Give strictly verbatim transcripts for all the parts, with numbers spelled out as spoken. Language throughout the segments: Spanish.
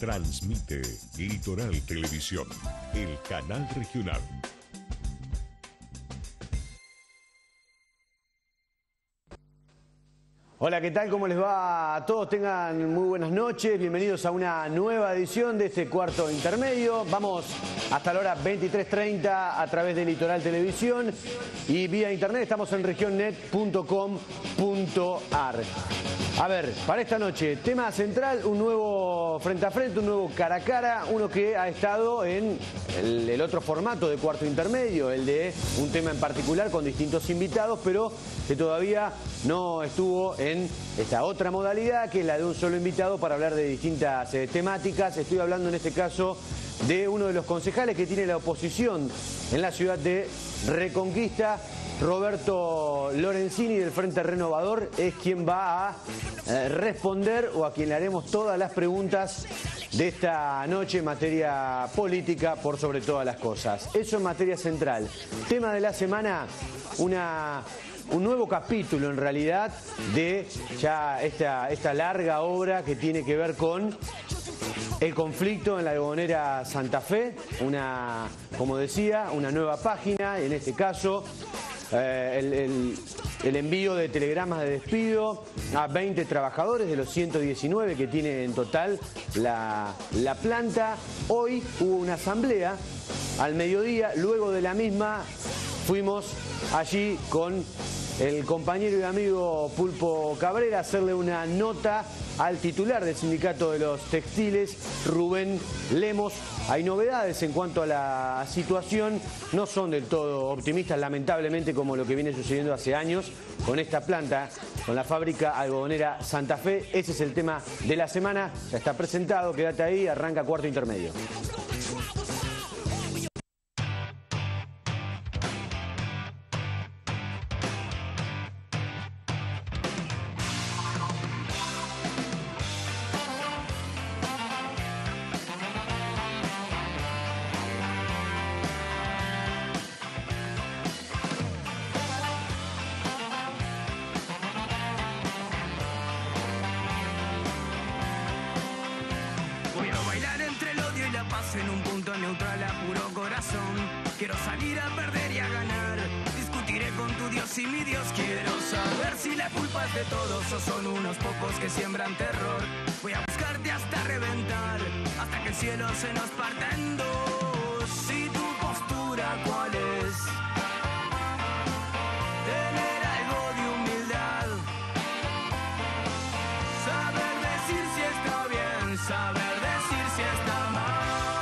Transmite Litoral Televisión, el canal regional. Hola, ¿qué tal? ¿Cómo les va a todos? Tengan muy buenas noches. Bienvenidos a una nueva edición de este cuarto intermedio. Vamos hasta la hora veintitrés treinta a través de Litoral Televisión y vía internet. Estamos en regionnet punto com punto ar. A ver, para esta noche, tema central, un nuevo frente a frente, un nuevo cara a cara, uno que ha estado en el, el otro formato de cuarto intermedio, el de un tema en particular con distintos invitados, pero que todavía no estuvo en esta otra modalidad, que es la de un solo invitado para hablar de distintas eh, temáticas. Estoy hablando en este caso de uno de los concejales que tiene la oposición en la ciudad de Reconquista. Roberto Lorenzini del Frente Renovador es quien va a eh, responder o a quien le haremos todas las preguntas de esta noche en materia política por sobre todas las cosas. Eso en materia central. Tema de la semana, una... un nuevo capítulo en realidad de ya esta, esta larga obra que tiene que ver con el conflicto en la Gonera Santa Fe, una, como decía, una nueva página, en este caso eh, el, el, el envío de telegramas de despido a veinte trabajadores de los ciento diecinueve que tiene en total la, la planta. Hoy hubo una asamblea al mediodía, luego de la misma fuimos allí con el compañero y amigo Pulpo Cabrera a hacerle una nota al titular del Sindicato de los Textiles, Rubén Lemos. Hay novedades en cuanto a la situación, no son del todo optimistas, lamentablemente, como lo que viene sucediendo hace años con esta planta, con la fábrica algodonera Santa Fe. Ese es el tema de la semana, ya está presentado, quédate ahí, arranca cuarto intermedio. En un punto neutral a puro corazón. Quiero salir a perder y a ganar. Discutiré con tu Dios y mi Dios. Quiero saber si la culpa es de todos o son unos pocos que siembran terror. Voy a buscarte hasta reventar, hasta que el cielo se nos parta en dos. ¿Y tu postura cuál es? Tener algo de humildad, saber decir si está bien, saber decir si está mal.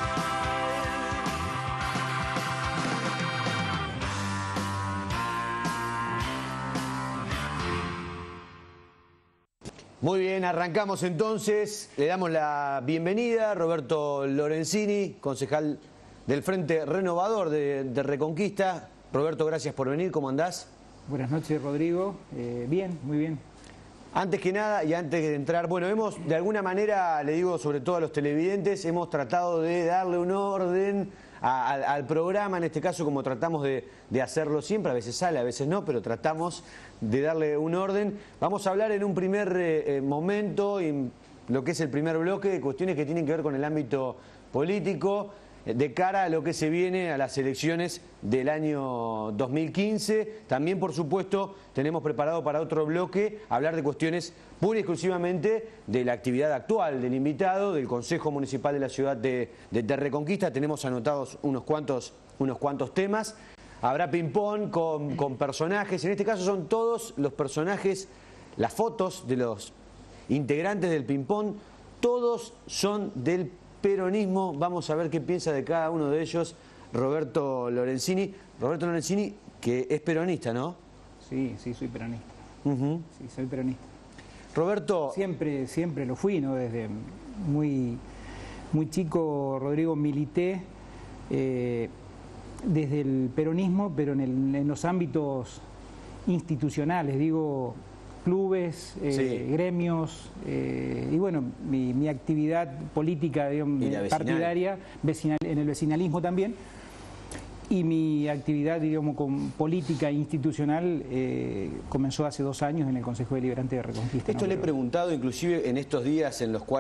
Muy bien, arrancamos entonces, le damos la bienvenida a Roberto Lorenzini, concejal del Frente Renovador de, de Reconquista. Roberto, gracias por venir, ¿cómo andás? Buenas noches, Rodrigo. Eh, bien, muy bien. Antes que nada y antes de entrar, bueno, hemos de alguna manera, le digo sobre todo a los televidentes, hemos tratado de darle un orden a, a, al programa, en este caso como tratamos de, de hacerlo siempre, a veces sale, a veces no, pero tratamos de darle un orden. Vamos a hablar en un primer eh, momento, en lo que es el primer bloque, de cuestiones que tienen que ver con el ámbito político, de cara a lo que se viene a las elecciones del año dos mil quince. También, por supuesto, tenemos preparado para otro bloque hablar de cuestiones pura y exclusivamente de la actividad actual del invitado, del Consejo Municipal de la ciudad de, de, de Reconquista. Tenemos anotados unos cuantos, unos cuantos temas. Habrá ping-pong con, con personajes. En este caso son todos los personajes, las fotos de los integrantes del ping-pong, todos son del peronismo. Vamos a ver qué piensa de cada uno de ellos Roberto Lorenzini. Roberto Lorenzini, que es peronista, ¿no? Sí, sí, soy peronista. Uh-huh. Sí, soy peronista. Roberto... Siempre, siempre lo fui, ¿no? Desde muy, muy chico, Rodrigo, milité eh, desde el peronismo, pero en, el, en los ámbitos institucionales, digo... clubes, eh, sí. gremios, eh, y bueno, mi, mi actividad política, digamos, partidaria, vecinal, en el vecinalismo también, y mi actividad, digamos, con política institucional eh, comenzó hace dos años en el Consejo Deliberante de Reconquista. Esto ¿no? le he preguntado inclusive en estos días en los cuales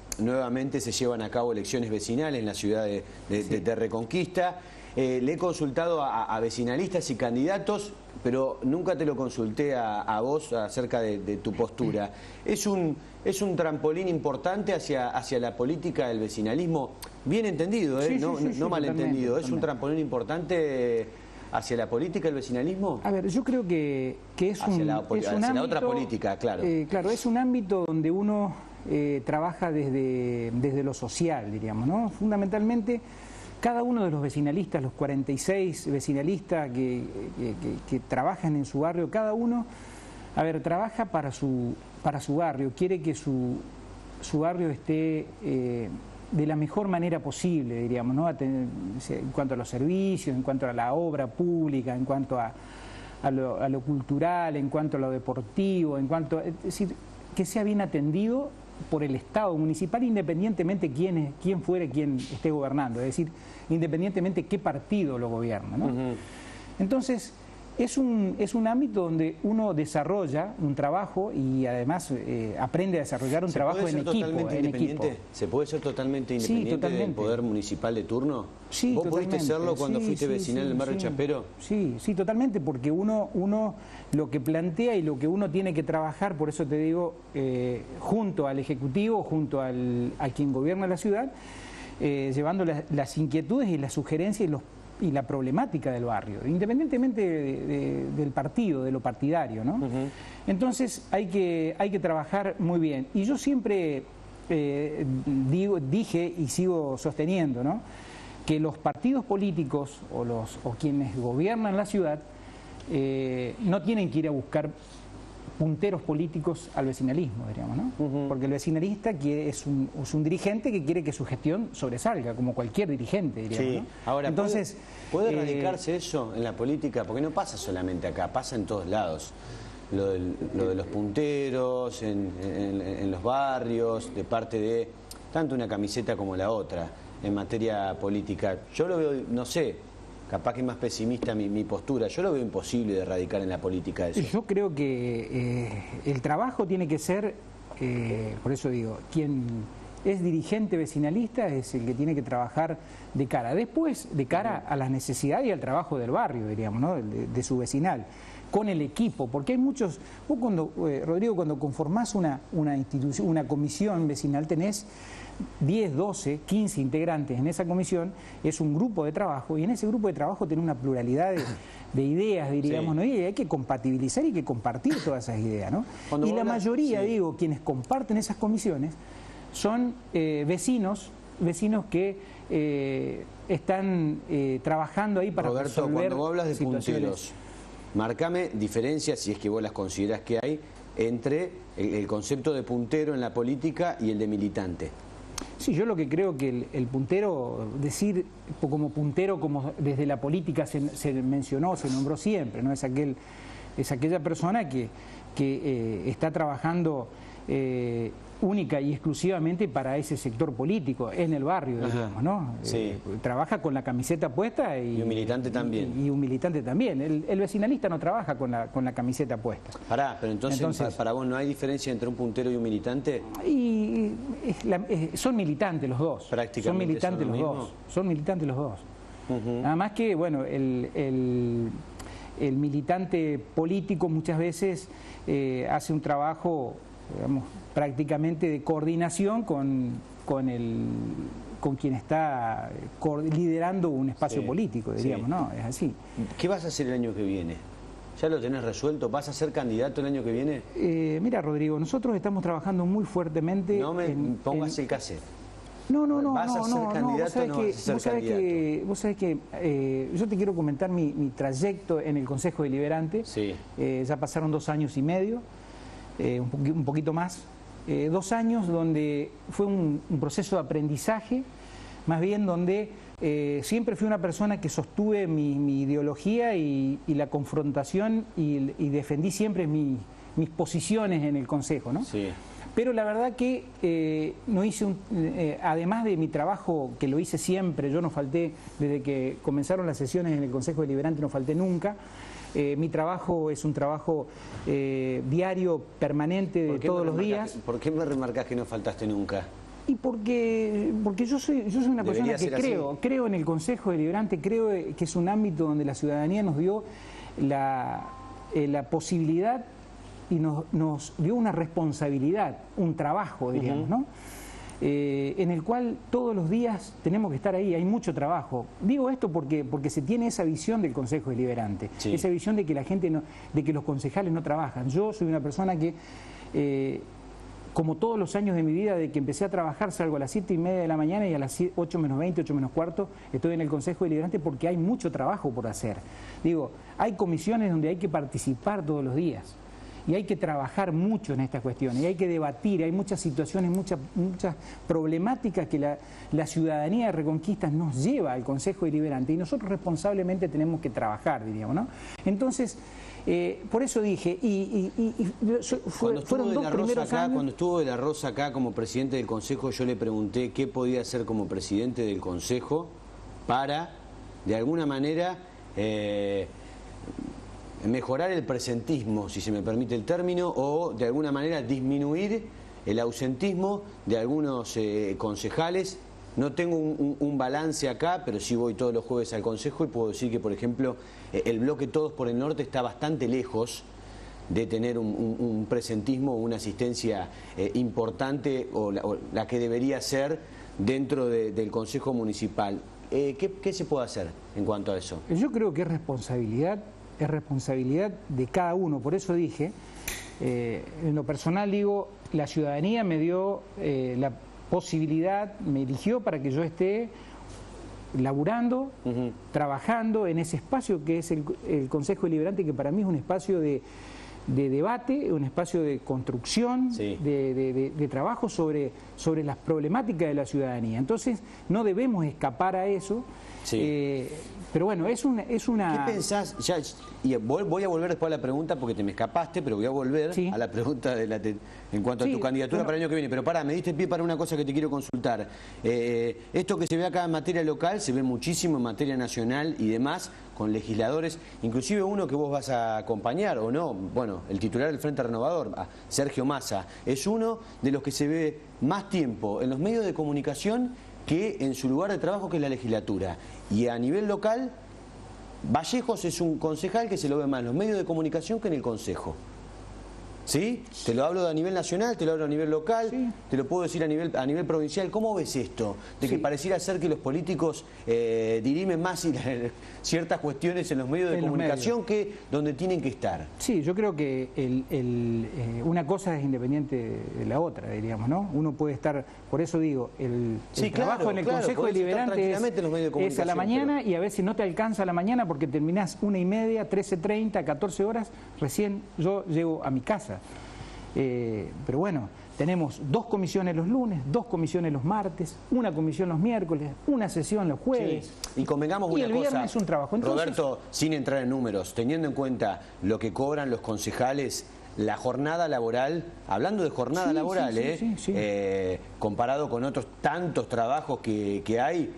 nuevamente se llevan a cabo elecciones vecinales en la ciudad de, de, sí. de, de Reconquista. Eh, le he consultado a, a vecinalistas y candidatos, pero nunca te lo consulté a, a vos acerca de, de tu postura. ¿Es un, es un trampolín importante hacia, hacia la política, el vecinalismo? Bien entendido, ¿eh? Sí, no, sí, sí, no sí, malentendido. ¿Es totalmente. un trampolín importante hacia la política, el vecinalismo? A ver, yo creo que, que es, hacia un, la, es hacia un la ámbito, otra política, claro. Eh, claro, es un ámbito donde uno eh, trabaja desde, desde lo social, diríamos, ¿no? Fundamentalmente, cada uno de los vecinalistas, los cuarenta y seis vecinalistas que, que, que, que trabajan en su barrio, cada uno, a ver, trabaja para su, para su barrio, quiere que su, su barrio esté eh, de la mejor manera posible, diríamos, ¿no? En cuanto a los servicios, en cuanto a la obra pública, en cuanto a, a, lo, a lo cultural, en cuanto a lo deportivo, en cuanto a, es decir, que sea bien atendido por el Estado municipal, independientemente quién, quién fuere quien esté gobernando, es decir, independientemente qué partido lo gobierna, ¿no? Uh-huh. Entonces, es un, es un ámbito donde uno desarrolla un trabajo y además eh, aprende a desarrollar un trabajo en equipo, en equipo. ¿Se puede ser totalmente independiente sí, totalmente. del poder municipal de turno? Sí, ¿Vos totalmente. pudiste serlo cuando sí, fuiste sí, vecinal sí, del barrio sí. Chapero? Sí, sí, totalmente, porque uno, uno lo que plantea y lo que uno tiene que trabajar, por eso te digo, eh, junto al Ejecutivo, junto al, a quien gobierna la ciudad, eh, llevando la, las inquietudes y las sugerencias y los y la problemática del barrio, independientemente de, de, del partido, de lo partidario, ¿no? Uh-huh. Entonces hay que, hay que trabajar muy bien. Y yo siempre eh, digo, dije y sigo sosteniendo, ¿no?, que los partidos políticos o, los, o quienes gobiernan la ciudad eh, no tienen que ir a buscar punteros políticos al vecinalismo, diríamos, ¿no? Uh-huh. Porque el vecinalista quiere, es, un, es un dirigente que quiere que su gestión sobresalga, como cualquier dirigente, diríamos, sí. ¿no? Ahora, entonces, ¿puede, ¿puede eh, radicarse eso en la política? Porque no pasa solamente acá, pasa en todos lados. Lo, del, lo de los punteros, en, en, en los barrios, de parte de tanto una camiseta como la otra, en materia política. Yo lo veo, no sé, capaz que es más pesimista mi, mi postura, yo lo veo imposible de erradicar en la política eso. Yo creo que eh, el trabajo tiene que ser, eh, por eso digo, quien es dirigente vecinalista es el que tiene que trabajar de cara, después de cara a las necesidades y al trabajo del barrio, diríamos, ¿no?, de, de su vecinal, con el equipo, porque hay muchos, vos cuando, eh, Rodrigo, cuando conformás una, una institución, una comisión vecinal, tenés diez, doce, quince integrantes en esa comisión, es un grupo de trabajo y en ese grupo de trabajo tiene una pluralidad de, de ideas, diríamos, sí. ¿no? Y hay que compatibilizar y que compartir todas esas ideas, ¿no? Cuando y la hablas, mayoría, sí. digo, quienes comparten esas comisiones son eh, vecinos, vecinos que eh, están eh, trabajando ahí para Roberto, resolver cuando vos hablas de situaciones. punteros, marcame diferencias, si es que vos las considerás que hay, entre el, el concepto de puntero en la política y el de militante. Sí, yo lo que creo que el, el puntero, decir como puntero, como desde la política se, se mencionó, se nombró siempre, ¿no? Es aquel, es aquella persona que, que eh, está trabajando eh, única y exclusivamente para ese sector político, en el barrio, digamos, ¿no? Sí. Eh, trabaja con la camiseta puesta y, y un militante también. Y, y un militante también. El, el vecinalista no trabaja con la, con la camiseta puesta. Pará, pero entonces, entonces para, para vos no hay diferencia entre un puntero y un militante. Y es la, es, son militantes los dos. Prácticamente son militantes son los mismo. dos. Son militantes los dos. Uh-huh. Nada más que, bueno, el, el, el militante político muchas veces eh, hace un trabajo, digamos, prácticamente de coordinación con, con, el, con quien está liderando un espacio sí, político, diríamos, sí. ¿no? Es así. ¿Qué vas a hacer el año que viene? ¿Ya lo tenés resuelto? ¿Vas a ser candidato el año que viene? Eh, mira, Rodrigo, nosotros estamos trabajando muy fuertemente... No me en, pongas en... el cassette. No, no, no, ¿Vas no, a ser no, candidato no, o no vas a ser vos sabés candidato? Que, vos sabés que eh, yo te quiero comentar mi, mi trayecto en el Consejo Deliberante. Sí. Eh, ya pasaron dos años y medio, eh, un, poqu un poquito más. Eh, dos años donde fue un, un proceso de aprendizaje, más bien donde eh, siempre fui una persona que sostuve mi, mi ideología y, y la confrontación y, y defendí siempre mi, mis posiciones en el Consejo, ¿no? Sí. Pero la verdad que eh, no hice un, eh, además de mi trabajo, que lo hice siempre, yo no falté, desde que comenzaron las sesiones en el Consejo Deliberante no falté nunca. Eh, mi trabajo es un trabajo eh, diario, permanente, de todos los días. ¿Por qué me remarcás que no faltaste nunca? Y porque, porque yo soy, yo soy una Debería persona que ser creo, así. creo en el Consejo Deliberante, creo que es un ámbito donde la ciudadanía nos dio la, eh, la posibilidad y nos, nos dio una responsabilidad, un trabajo, diríamos, Uh-huh. ¿no? Eh, en el cual todos los días tenemos que estar ahí, hay mucho trabajo. Digo esto porque, porque se tiene esa visión del Consejo Deliberante, Sí. esa visión de que la gente no, de que los concejales no trabajan. Yo soy una persona que, eh, como todos los años de mi vida, de que empecé a trabajar, salgo a las siete y media de la mañana y a las ocho menos veinte, ocho menos cuarto, estoy en el Consejo Deliberante porque hay mucho trabajo por hacer. Digo, hay comisiones donde hay que participar todos los días. Y hay que trabajar mucho en estas cuestiones, y hay que debatir, hay muchas situaciones, muchas, muchas problemáticas que la, la ciudadanía de Reconquista nos lleva al Consejo Deliberante y nosotros responsablemente tenemos que trabajar, diríamos, ¿no? Entonces, eh, por eso dije, y, y, y, y fue, Cuando fueron estuvo, de dos la Rosa primeros acá, años... cuando estuvo De la Rosa acá como presidente del Consejo, yo le pregunté qué podía hacer como presidente del Consejo para, de alguna manera, eh, mejorar el presentismo, si se me permite el término, o de alguna manera disminuir el ausentismo de algunos eh, concejales. No tengo un, un, un balance acá, pero sí voy todos los jueves al Consejo y puedo decir que, por ejemplo, eh, el bloque Todos por el Norte está bastante lejos de tener un, un, un presentismo o una asistencia eh, importante o la, o la que debería ser dentro de, del Consejo Municipal. Eh, ¿qué, ¿Qué se puede hacer en cuanto a eso? Yo creo que es responsabilidad, es responsabilidad de cada uno, por eso dije, eh, en lo personal digo, la ciudadanía me dio eh, la posibilidad, me eligió para que yo esté laburando, Uh-huh. trabajando en ese espacio que es el, el Consejo Deliberante, que para mí es un espacio de, de debate, un espacio de construcción, Sí. de, de, de, de trabajo sobre, sobre las problemáticas de la ciudadanía. Entonces, no debemos escapar a eso. Sí. Eh, pero bueno, es una... Es una... ¿Qué pensás? Ya, y voy a volver después a la pregunta porque te me escapaste, pero voy a volver Sí. a la pregunta de la te- en cuanto Sí, a tu candidatura bueno. para el año que viene. Pero pará, me diste pie para una cosa que te quiero consultar. Eh, esto que se ve acá en materia local se ve muchísimo en materia nacional y demás, con legisladores, inclusive uno que vos vas a acompañar, ¿o no? Bueno, el titular del Frente Renovador, Sergio Massa, es uno de los que se ve más tiempo en los medios de comunicación que en su lugar de trabajo, que es la legislatura. Y a nivel local, Vallejos es un concejal que se lo ve más en los medios de comunicación que en el Consejo. ¿Sí? Te lo hablo a nivel nacional, te lo hablo a nivel local, Sí. te lo puedo decir a nivel, a nivel provincial. ¿Cómo ves esto? De que Sí. pareciera ser que los políticos eh, dirimen más y, ciertas cuestiones en los medios de En los comunicación que donde tienen que estar. Sí, yo creo que el, el, eh, una cosa es independiente de la otra, diríamos, ¿no? Uno puede estar, por eso digo, el, Sí, el claro, trabajo en el claro, Consejo podés estar Deliberante es, tranquilamente en los medios de es a la comunicación, mañana y a veces no te alcanza a la mañana porque terminás una y media, trece treinta, catorce horas, recién yo llego a mi casa. Eh, pero bueno, tenemos dos comisiones los lunes, dos comisiones los martes, una comisión los miércoles, una sesión los jueves. Sí. Y convengamos Y una el cosa, viernes un trabajo. Entonces, Roberto, sin entrar en números, teniendo en cuenta lo que cobran los concejales, la jornada laboral, hablando de jornada Sí, laboral, sí, sí, eh, sí, sí. eh, comparado con otros tantos trabajos que, que hay,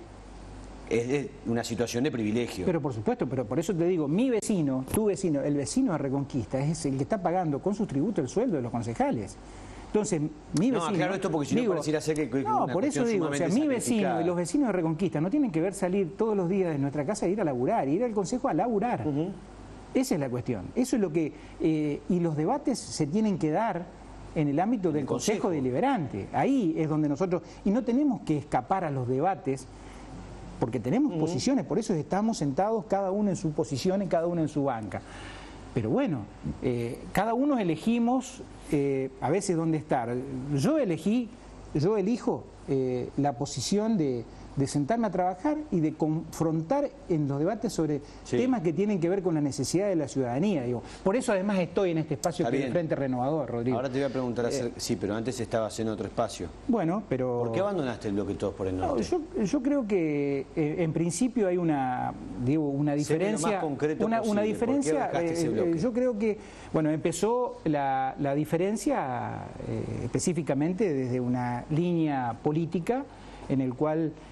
es de una situación de privilegio. Pero por supuesto, pero por eso te digo, mi vecino, tu vecino, el vecino de Reconquista es el que está pagando con sus tributos el sueldo de los concejales. Entonces, mi No, vecino... aclaro esto porque si no pareciera ser que- que No, una por eso cuestión digo, o sea, sumamente mi vecino sacrificada. y los vecinos de Reconquista no tienen que ver salir todos los días de nuestra casa e ir a laburar, ir al consejo a laburar. Esa es la cuestión. Eso es lo que... eh, y los debates se tienen que dar en el ámbito del el Consejo Consejo. Deliberante. Ahí es donde nosotros... Y no tenemos que escapar a los debates porque tenemos posiciones, por eso estamos sentados cada uno en su posición y cada uno en su banca. Pero bueno, eh, cada uno elegimos eh, a veces dónde estar. Yo elegí, yo elijo eh, la posición de, de sentarme a trabajar y de confrontar en los debates sobre Sí. temas que tienen que ver con la necesidad de la ciudadanía. Digo. Por eso además estoy en este espacio Está que es bien. el Frente Renovador, Rodrigo. Ahora te voy a preguntar, acerca- sí, pero antes estabas en otro espacio. Bueno, pero... ¿Por qué abandonaste el bloque Todos por el No, Norte? yo, yo creo que eh, en principio hay una, digo, una Sé lo más diferencia, concreto una, posible. una ¿Por qué diferencia. bajaste ese eh, bloque? eh, yo creo que, bueno, empezó la, la diferencia eh, específicamente desde una línea política en el cual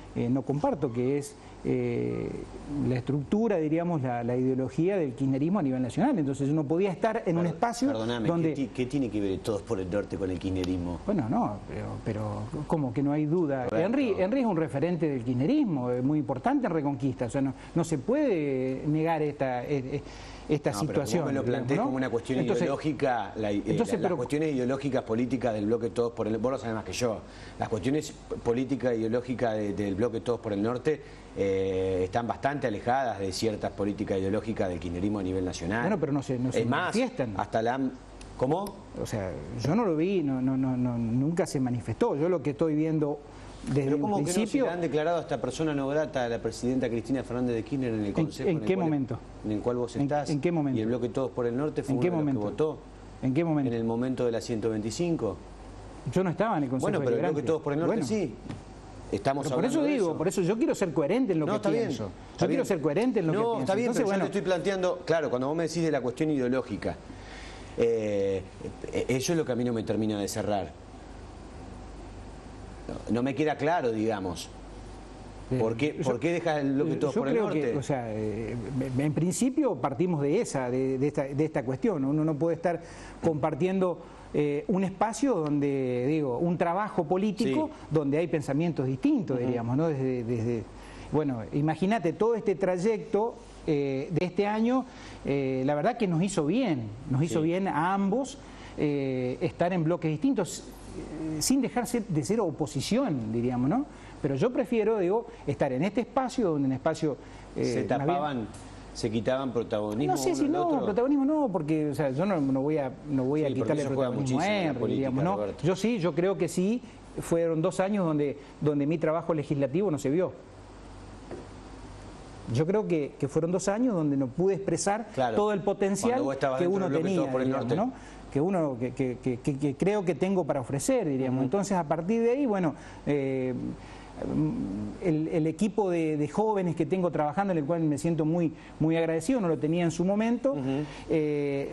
eh, no comparto, que es eh, la estructura, diríamos, la, la ideología del kirchnerismo a nivel nacional. Entonces yo no podía estar en un espacio Perdóname, donde... ¿qué, ¿qué tiene que ver Todos por el Norte con el kirchnerismo? Bueno, no, pero, pero como que no hay duda. Correcto. Henry, Henry es un referente del kirchnerismo, es muy importante en Reconquista. O sea, no, no se puede negar esta, esta no, situación. Pero vos me lo planteé, digamos, ¿no? como una cuestión entonces, ideológica, la, eh, entonces, la, pero, las cuestiones ideológicas políticas del bloque Todos por el Norte, vos lo sabés más que yo, las cuestiones políticas e ideológicas de, del bloque Todos por el Norte eh, están bastante alejadas de ciertas políticas ideológicas del kirchnerismo a nivel nacional. Bueno, pero no se, no se es más, manifiestan. hasta la... ¿Cómo? O sea, yo no lo vi, no, no, no, no, nunca se manifestó. Yo lo que estoy viendo desde Pero el ¿cómo principio... que no se le han declarado a esta persona no grata a la presidenta Cristina Fernández de Kirchner en el Consejo? ¿En, en en qué el cual, momento? En el cual vos estás. ¿En, en qué momento? Y el bloque Todos por el Norte fue ¿En uno qué de los momento? que votó. ¿En qué momento? En el momento de la ciento veinticinco. Yo no estaba en el Consejo Bueno, pero el Deliberante. bloque Todos por el Norte Bueno, sí. Estamos pero por hablando eso de digo, eso. por eso yo quiero ser coherente en lo No, que está pienso. bien, Yo está quiero bien. ser coherente en lo no, que pienso. está bien, Entonces, pero bueno, yo te estoy planteando, claro, cuando vos me decís de la cuestión ideológica, eh, eso es lo que a mí no me termina de cerrar. No, no me queda claro, digamos. ¿Por qué, yo- ¿por qué dejas el bloque Todos yo por el creo Norte? que, o sea, eh, en principio partimos de esa, de, de esta, de esta cuestión. Uno no puede estar compartiendo eh, un espacio donde, digo, un trabajo político Sí. donde hay pensamientos distintos, diríamos, ¿no? Desde, desde, bueno, imagínate todo este trayecto eh, de este año, eh, la verdad que nos hizo bien, nos hizo Sí. bien a ambos eh, estar en bloques distintos, eh, sin dejarse de ser oposición, diríamos, ¿no? Pero yo prefiero, digo, estar en este espacio, donde un espacio... eh, se más bien- tapaban, se quitaban protagonismo no sé si uno al no, otro. protagonismo no, porque o sea, yo no, no voy a, no voy a Sí, porque quitarle eso juega protagonismo a muchísimo en la Henry, política, digamos, ¿no? Roberto. Yo sí, yo creo que sí, fueron dos años donde, donde mi trabajo legislativo no se vio. Yo creo que, que fueron dos años donde no pude expresar Claro, todo el potencial cuando vos estabas que dentro uno del bloque tenía, Todos por el digamos, Norte. ¿no? que uno que, que- que- que- que creo que tengo para ofrecer, diríamos. Entonces, a partir de ahí, bueno, eh, el, el equipo de, de jóvenes que tengo trabajando, en el cual me siento muy, muy agradecido, no lo tenía en su momento, eh,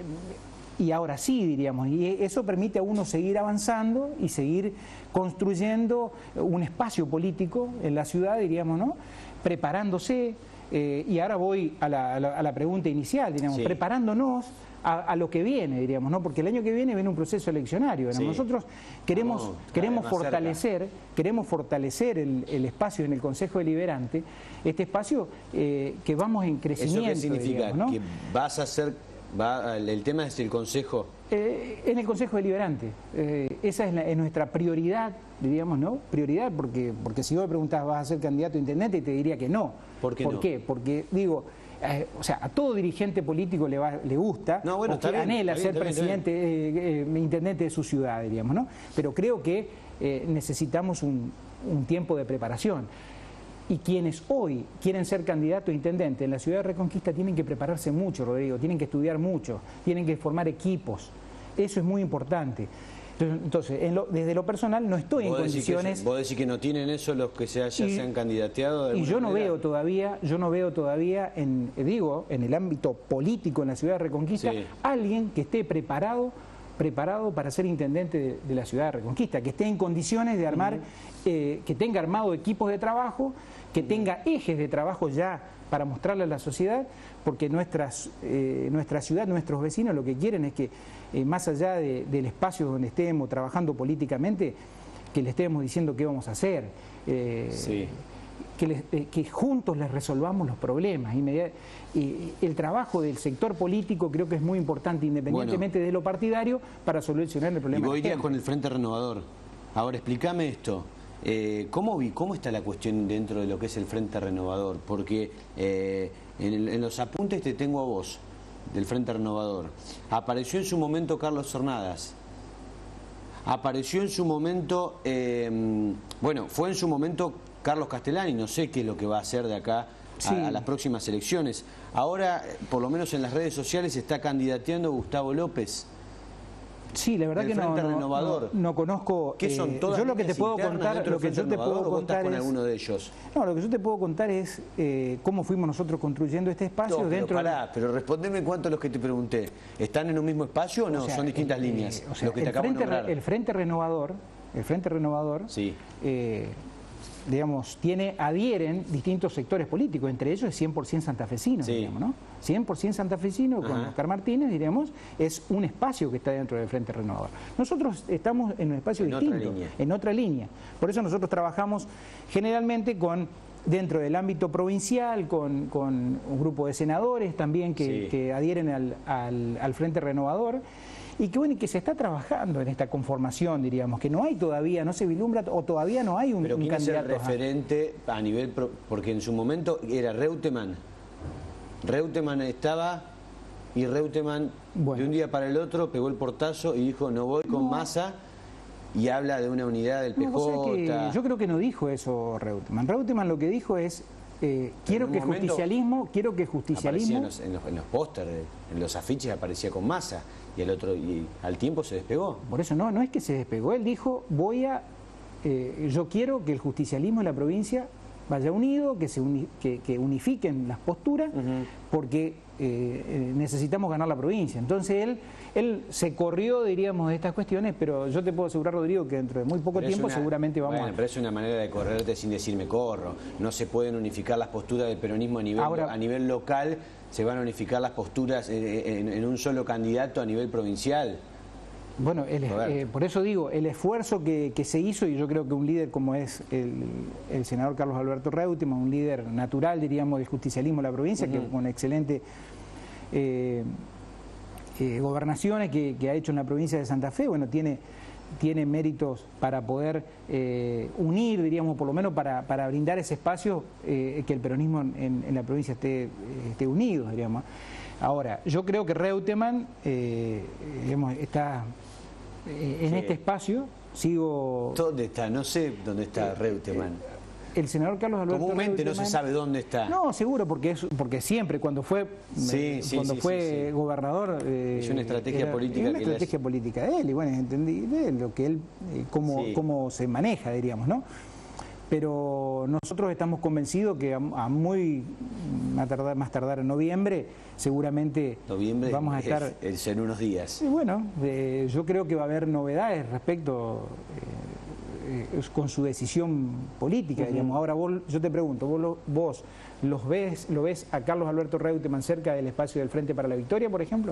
y ahora sí, diríamos, y eso permite a uno seguir avanzando y seguir construyendo un espacio político en la ciudad, diríamos, ¿no? Preparándose, eh, y ahora voy a la, a la- a la pregunta inicial, diríamos, Sí. preparándonos a, a lo que viene, diríamos, ¿no? Porque el año que viene viene un proceso eleccionario. Sí. Nosotros queremos, Vamos cada queremos vez más cerca. fortalecer, queremos fortalecer el, el espacio en el Consejo Deliberante, este espacio eh, que vamos en ¿Eso crecimiento. qué significa? digamos, ¿no? Que vas a hacer, va, el tema es el Consejo. Eh, en el Consejo Deliberante. Eh, esa es, la- es nuestra prioridad, diríamos, ¿no? Prioridad porque, porque si vos me preguntás, ¿vas a ser candidato a intendente? Y te diría que no. ¿Por qué no? qué? Porque, digo, eh, o sea, a todo dirigente político le, va, le gusta No, bueno, o está que bien, anhela está ser bien, está bien, presidente, eh, eh, intendente de su ciudad, diríamos, ¿no? Pero creo que eh, necesitamos un, un tiempo de preparación. Y quienes hoy quieren ser candidatos a intendente en la ciudad de Reconquista tienen que prepararse mucho, Rodrigo, tienen que estudiar mucho, tienen que formar equipos. Eso es muy importante. Entonces, entonces, en lo- desde lo personal no estoy en ¿Vos decís que condiciones... eso- vos decís que no tienen eso los que se, ya Y- se han candidateado? de Y alguna yo no manera? veo todavía, yo no veo todavía, en, eh, digo, en el ámbito político en la ciudad de Reconquista, Sí. alguien que esté preparado, preparado para ser intendente de, de la ciudad de Reconquista, que esté en condiciones de armar, eh, que tenga armado equipos de trabajo, que tenga ejes de trabajo ya para mostrarle a la sociedad, porque nuestras, eh, nuestra ciudad, nuestros vecinos lo que quieren es que eh, más allá de- del espacio donde estemos trabajando políticamente, que le estemos diciendo qué vamos a hacer. eh, Sí. que, les- eh, que juntos les resolvamos los problemas. Inmedi- y el trabajo del sector político creo que es muy importante, independientemente de lo partidario, para solucionar el Y problema. vos de la irías gente. con el Frente Renovador. Ahora, explícame esto. Eh, ¿cómo, vi, ¿Cómo está la cuestión dentro de lo que es el Frente Renovador? Porque eh, en, el- en los apuntes te tengo a vos, del Frente Renovador. Apareció en su momento Carlos Cernadas. Apareció en su momento, eh, bueno, fue en su momento Carlos Castellani, no sé qué es lo que va a hacer de acá a, Sí. a las próximas elecciones. Ahora, eh, por lo menos en las redes sociales, está candidateando Gustavo López. Sí, la verdad del que no, Frente no, Renovador. no- no conozco. ¿Qué son eh, todas yo lo que te líneas puedo internas contar, dentro lo del que yo Frente te puedo Renovador, o vos estás contar con es, alguno de ellos? no, lo que yo te puedo contar es eh, cómo fuimos nosotros construyendo este espacio No, pero dentro. pará, pero respondeme cuánto los que te pregunté. ¿Están en un mismo espacio o no? o sea, Son distintas eh, líneas, o sea, los que te el acabo de frente, nombrar. el Frente Renovador, el Frente Renovador, Sí. eh, digamos, tiene, adhieren distintos sectores políticos, entre ellos es cien por ciento santafesino, sí. digamos, ¿no? cien por ciento santafesino con Ajá. Oscar Martínez, diremos, es un espacio que está dentro del Frente Renovador. Nosotros estamos en un espacio en distinto, otra línea. en otra línea. Por eso nosotros trabajamos generalmente con, dentro del ámbito provincial, con, con un grupo de senadores también que, Sí. que adhieren al, al, al Frente Renovador. Y que bueno, y que se está trabajando en esta conformación, diríamos, que no hay todavía, no se vislumbra, o todavía no hay un, Pero un ¿quién es el candidato. referente a nivel... Pro, porque en su momento era Reutemann. Reutemann estaba y Reutemann Bueno. de un día para el otro pegó el portazo y dijo no voy con No. Massa y habla de una unidad del P No, vos sabés J. que yo creo que no dijo eso Reutemann. Reutemann lo que dijo es, eh, quiero un que momento justicialismo, quiero que Aparecía justicialismo... en los, en los, en los pósteres, en los afiches aparecía con Massa y el otro y al tiempo se despegó. Por eso no, no es que se despegó, él dijo, voy a, eh, yo quiero que el justicialismo en la provincia vaya unido, que se uni, que, que unifiquen las posturas, uh-huh. porque eh, necesitamos ganar la provincia. Entonces él, él se corrió, diríamos, de estas cuestiones, pero yo te puedo asegurar, Rodrigo, que dentro de muy poco Pero tiempo una, seguramente vamos bueno, a... pero es una manera de correrte sin decirme corro. No se pueden unificar las posturas del peronismo a nivel, Ahora, a nivel local, se van a unificar las posturas en, en, en un solo candidato a nivel provincial. Bueno, el, eh, por eso digo, el esfuerzo que, que se hizo, y yo creo que un líder como es el, el senador Carlos Alberto Reutemann, un líder natural, diríamos, del justicialismo de la provincia, uh-huh. que con excelente eh, eh, gobernaciones que, que ha hecho en la provincia de Santa Fe, bueno, tiene, tiene méritos para poder eh, unir, diríamos, por lo menos para, para brindar ese espacio, eh, que el peronismo en, en la provincia esté, esté unido, diríamos. Ahora, yo creo que Reutemann eh, digamos, está... en sí. este espacio, sigo... ¿Dónde está? No sé dónde está eh, Reutemann. Eh, el senador Carlos Alberto Comúnmente Reutemann, no se sabe dónde está. No, seguro, porque es, porque siempre, cuando fue sí, eh, sí, cuando sí, fue sí, sí. gobernador... Eh, es una estrategia era, política. Era una que estrategia es... política de él, y bueno, entendí de lo que él, eh, cómo, sí. cómo se maneja, diríamos, ¿no? Pero nosotros estamos convencidos que a, a muy a tardar, más tardar en noviembre, seguramente noviembre vamos a estar... Es, es en unos días. Y bueno, eh, yo creo que va a haber novedades respecto eh, eh, con su decisión política, uh-huh. digamos. Ahora vos, yo te pregunto, vos, lo, vos los ves, ¿lo ves a Carlos Alberto Reutemann cerca del espacio del Frente para la Victoria, por ejemplo?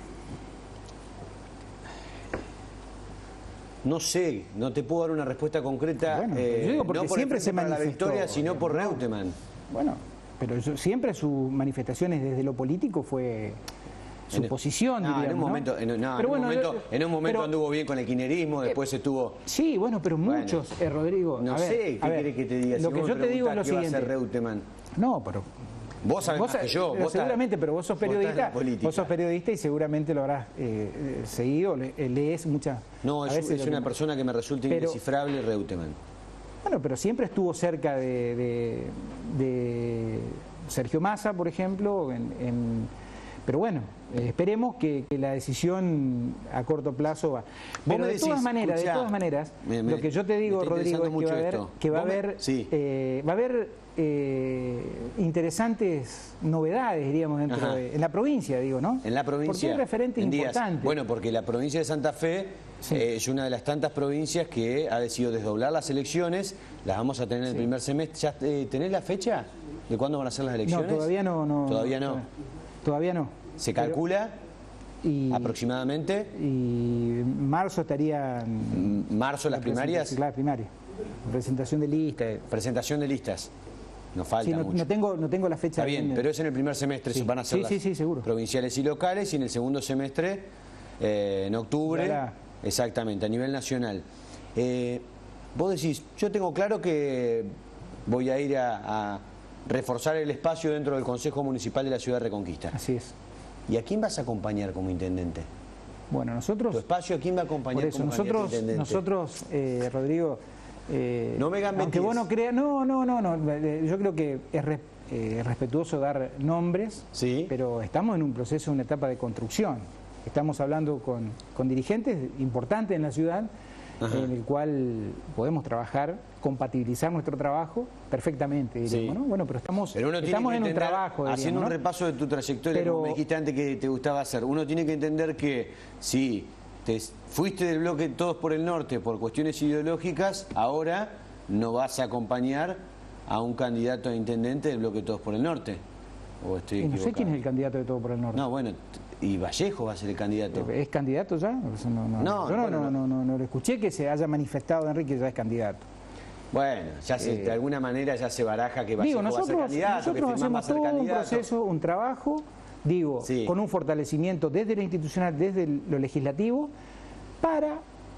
No sé, no te puedo dar una respuesta concreta. Bueno, eh, yo digo porque no por siempre se para manifestó, la victoria, sino por no, Reutemann. Bueno, pero eso, siempre sus manifestaciones desde lo político fue su en, posición, no, diríamos, en un momento, ¿no? en, no, pero en, bueno, un momento, yo, en un momento pero, anduvo bien con el kirchnerismo, después eh, estuvo... Sí, bueno, pero bueno, muchos, eh, Rodrigo... No a ver, sé, ¿qué querés que te diga? Lo si que yo te digo es lo ¿qué va a siguiente... hacer Reutemann? No, pero... Vos sabés vos, más que yo. Vos seguramente, estás, pero vos sos periodista, vos, vos sos periodista y seguramente lo habrás eh, seguido, le, lees muchas... No, es, veces es una que... persona que me resulta pero, indescifrable, Reutemann. Bueno, pero siempre estuvo cerca de, de, de Sergio Massa, por ejemplo, en, en, pero bueno, eh, esperemos que, que la decisión a corto plazo va. Pero de, decís, todas maneras, escuchá, de todas maneras, me, me, lo que yo te digo, Rodrigo, es que va a haber, que va a haber, sí. eh, va a haber eh, interesantes novedades, diríamos, dentro de, en la provincia, digo, ¿no? En la provincia. Porque hay referentes importantes. Bueno, porque la provincia de Santa Fe sí. eh, es una de las tantas provincias que ha decidido desdoblar las elecciones, las vamos a tener en el sí. primer semestre. ¿Ya eh, tenés la fecha de cuándo van a ser las elecciones? No, todavía no. no todavía no. Todavía no. ¿Se calcula y, aproximadamente? Y marzo estaría... ¿Marzo las primarias? Claro, primaria. Presentación de listas. Presentación de listas. Nos falta sí, no, mucho. No tengo, no tengo la fecha. Está bien, bien, pero es en el primer semestre, sí. van a ser sí, las sí, sí, seguro. provinciales y locales, y en el segundo semestre, eh, en octubre, claro. Exactamente, a nivel nacional. Eh, vos decís, yo tengo claro que voy a ir a, a reforzar el espacio dentro del Consejo Municipal de la Ciudad de Reconquista. Así es. ¿Y a quién vas a acompañar como intendente? Bueno, nosotros... ¿Tu espacio a quién va a acompañar por eso, como nosotros, intendente? Nosotros, eh, Rodrigo... Eh, no me hagan aunque vos no creas... No, no, no, no. Yo creo que es re, eh, respetuoso dar nombres, ¿sí? Pero estamos en un proceso, una etapa de construcción. Estamos hablando con, con dirigentes importantes en la ciudad, ajá, en el cual podemos trabajar, compatibilizar nuestro trabajo perfectamente, diríamos, sí, ¿no? Bueno, pero estamos, pero uno estamos tiene que en entender, un trabajo, diríamos, haciendo ¿no? un repaso de tu trayectoria, pero, como me dijiste antes que te gustaba hacer, uno tiene que entender que sí, te fuiste del bloque Todos por el Norte por cuestiones ideológicas, ahora no vas a acompañar a un candidato a intendente del bloque Todos por el Norte. ¿O estoy y no equivocado? sé quién es el candidato de Todos por el Norte. No, bueno, y Vallejo va a ser el candidato. ¿Es candidato ya? No, no, No, yo no, bueno, no, no, no, no lo escuché que se haya manifestado Enrique ya es candidato. Bueno, ya se, Eh, de alguna manera ya se baraja que Vallejo Digo, nosotros, va a ser candidato, que nosotros Filmán va a hacemos ser todo un candidato. proceso, un trabajo, digo, Sí. con un fortalecimiento desde lo institucional, desde lo legislativo, para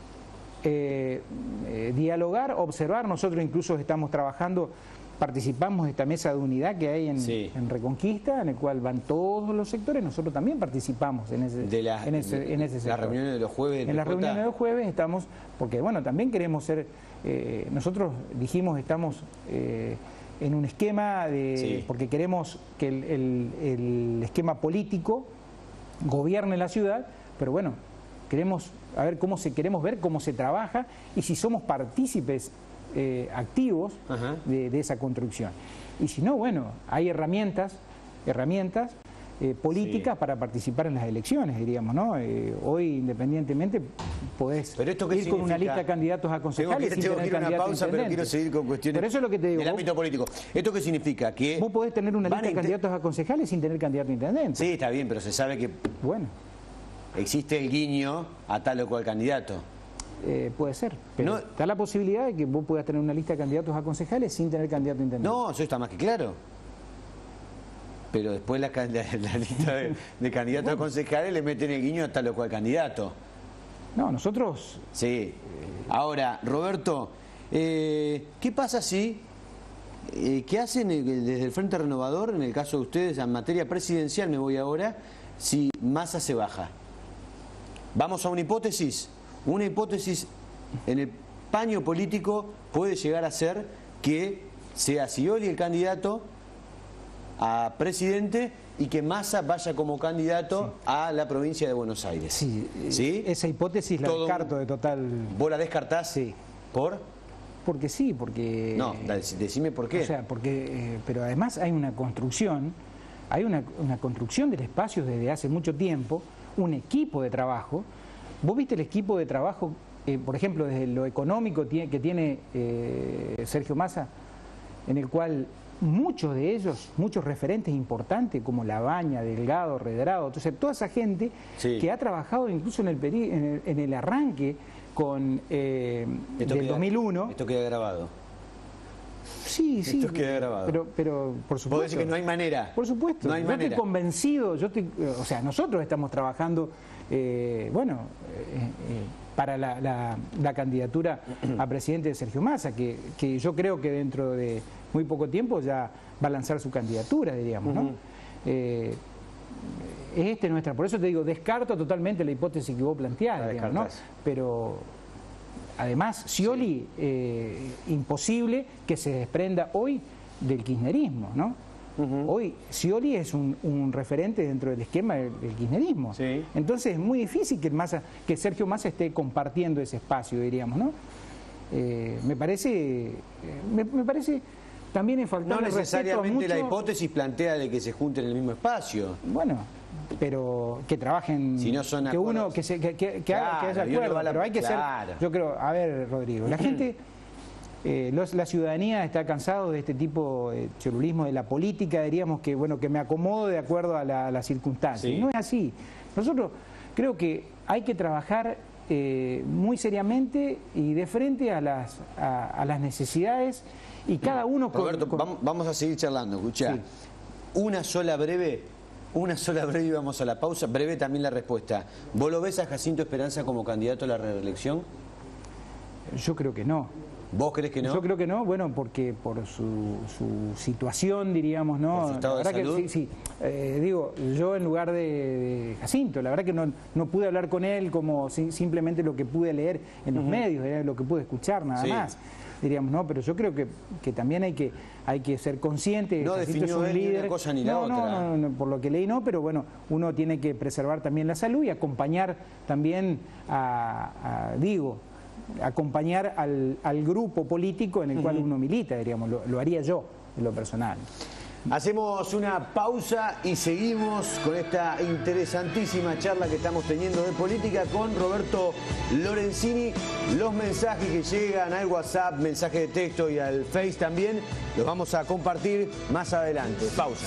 eh, eh, dialogar, observar. Nosotros incluso estamos trabajando, participamos de esta mesa de unidad que hay en, Sí. en Reconquista, en el cual van todos los sectores. Nosotros también participamos en ese, De las en ese, en ese las sector. reuniones de los jueves. En las P J. reuniones de los jueves estamos, porque bueno, también queremos ser, eh, nosotros dijimos, estamos eh, en un esquema de, Sí. porque queremos que el, el- el esquema político gobierne la ciudad, pero bueno, queremos a ver cómo se, queremos ver cómo se trabaja y si somos partícipes eh, activos Ajá. de, de esa construcción. Y si no, bueno, hay herramientas, herramientas eh, políticas Sí. para participar en las elecciones, diríamos, ¿no? Eh, hoy, independientemente, podés Pero esto qué ir con una significa? lista de candidatos a Tengo concejales que, sin tengo que tener ir a una candidato a pausa, pero intendente. quiero seguir con cuestiones Pero eso es lo que te digo, del vos- ámbito político. ¿Esto qué significa? Que Vos podés tener una van lista de a inte- candidatos a concejales sin tener candidato a intendente. Sí, está bien, pero se sabe que Bueno, existe el guiño a tal o cual candidato. eh, puede ser. Pero No- está la posibilidad de que vos puedas tener una lista de candidatos a concejales sin tener candidato a intendente. No, eso está más que claro. Pero después la, can- la- la lista de, de candidatos a concejales le meten el guiño a tal o cual candidato. No, nosotros Sí. Ahora, Roberto, eh, ¿qué pasa si, eh, qué hacen eh, desde el Frente Renovador, en el caso de ustedes, en materia presidencial, me voy ahora, si Massa se baja? Vamos a una hipótesis. Una hipótesis en el paño político puede llegar a ser que sea Scioli el candidato a presidente y que Massa vaya como candidato a la provincia de Buenos Aires. sí, eh, ¿Sí? esa hipótesis la Todo un- descarto de total. ¿Vos la descartás? Sí. ¿Por? Porque sí, porque... No, dec- decime por qué. O sea, porque, eh, pero además hay una construcción, hay una, una construcción del espacio desde hace mucho tiempo, un equipo de trabajo. ¿Vos viste el equipo de trabajo, eh, por ejemplo, desde lo económico tie- que tiene eh, Sergio Massa, en el cual muchos de ellos, muchos referentes importantes como Labaña, Delgado, Redrado, entonces toda esa gente Sí. que ha trabajado incluso en el, peri- en el, en el arranque con eh, Esto del queda- dos mil uno. Esto queda grabado. Sí, sí. Esto queda grabado. Pero, pero por supuesto. Puedo decir que no hay manera. Por supuesto. No hay yo manera. estoy convencido, yo estoy, o sea, nosotros estamos trabajando, eh, bueno, eh, eh, para la, la- la candidatura a presidente de Sergio Massa, que, que yo creo que dentro de muy poco tiempo ya va a lanzar su candidatura, diríamos, ¿no? Eh, es este nuestra, por eso te digo, descarto totalmente la hipótesis que vos planteás, La digamos, ¿no? descartás. Pero además, Scioli, eh, imposible que se desprenda hoy del kirchnerismo, ¿no? Hoy Scioli es un, un referente dentro del esquema del, del kirchnerismo. Sí. Entonces es muy difícil que, Massa, que Sergio Massa esté compartiendo ese espacio, diríamos, ¿no? Eh, me parece, eh, me, me parece también es No faltarle respeto a necesariamente la mucho- hipótesis plantea de que se junten en el mismo espacio. Bueno, pero que trabajen, Si no son que uno, acuerdos. que, se, que, que- que haga- que haya Claro, y uno acuerdo, va a la- pero hay que claro. ser, yo creo, a ver, Rodrigo, la gente, eh, los- la ciudadanía está cansado de este tipo de cholulismo de la política, diríamos que, bueno, que me acomodo de acuerdo a la, a las circunstancias. Sí. No es así. Nosotros creo que hay que trabajar eh, muy seriamente y de frente a las, a, a las necesidades y cada uno con- Roberto, con- vamos, vamos a seguir charlando, escuchá. Sí. Una sola breve, una sola breve y vamos a la pausa. Breve también la respuesta. ¿Vos lo ves a Jacinto Esperanza como candidato a la reelección? yo creo que no. ¿Vos crees que no? Yo creo que no, bueno, porque por su, su situación, diríamos, ¿no? ¿Por su estado la de verdad salud? que sí, sí. Eh, digo, yo en lugar de, de Jacinto, la verdad que no, no pude hablar con él como si- simplemente lo que pude leer en los medios, era lo que pude escuchar, nada Sí. más. Diríamos, no, pero yo creo que, que también hay que, hay que ser consciente. No Jacinto definió es un él ni una líder. cosa ni la No, otra. No, no, no, por lo que leí no, pero bueno, uno tiene que preservar también la salud y acompañar también a, a- digo, acompañar al, al grupo político en el cual uno milita, diríamos, lo, lo haría yo, en lo personal. Hacemos una pausa y seguimos con esta interesantísima charla que estamos teniendo de política con Roberto Lorenzini. Los mensajes que llegan al WhatsApp, mensajes de texto y al Face también, los vamos a compartir más adelante. Pausa.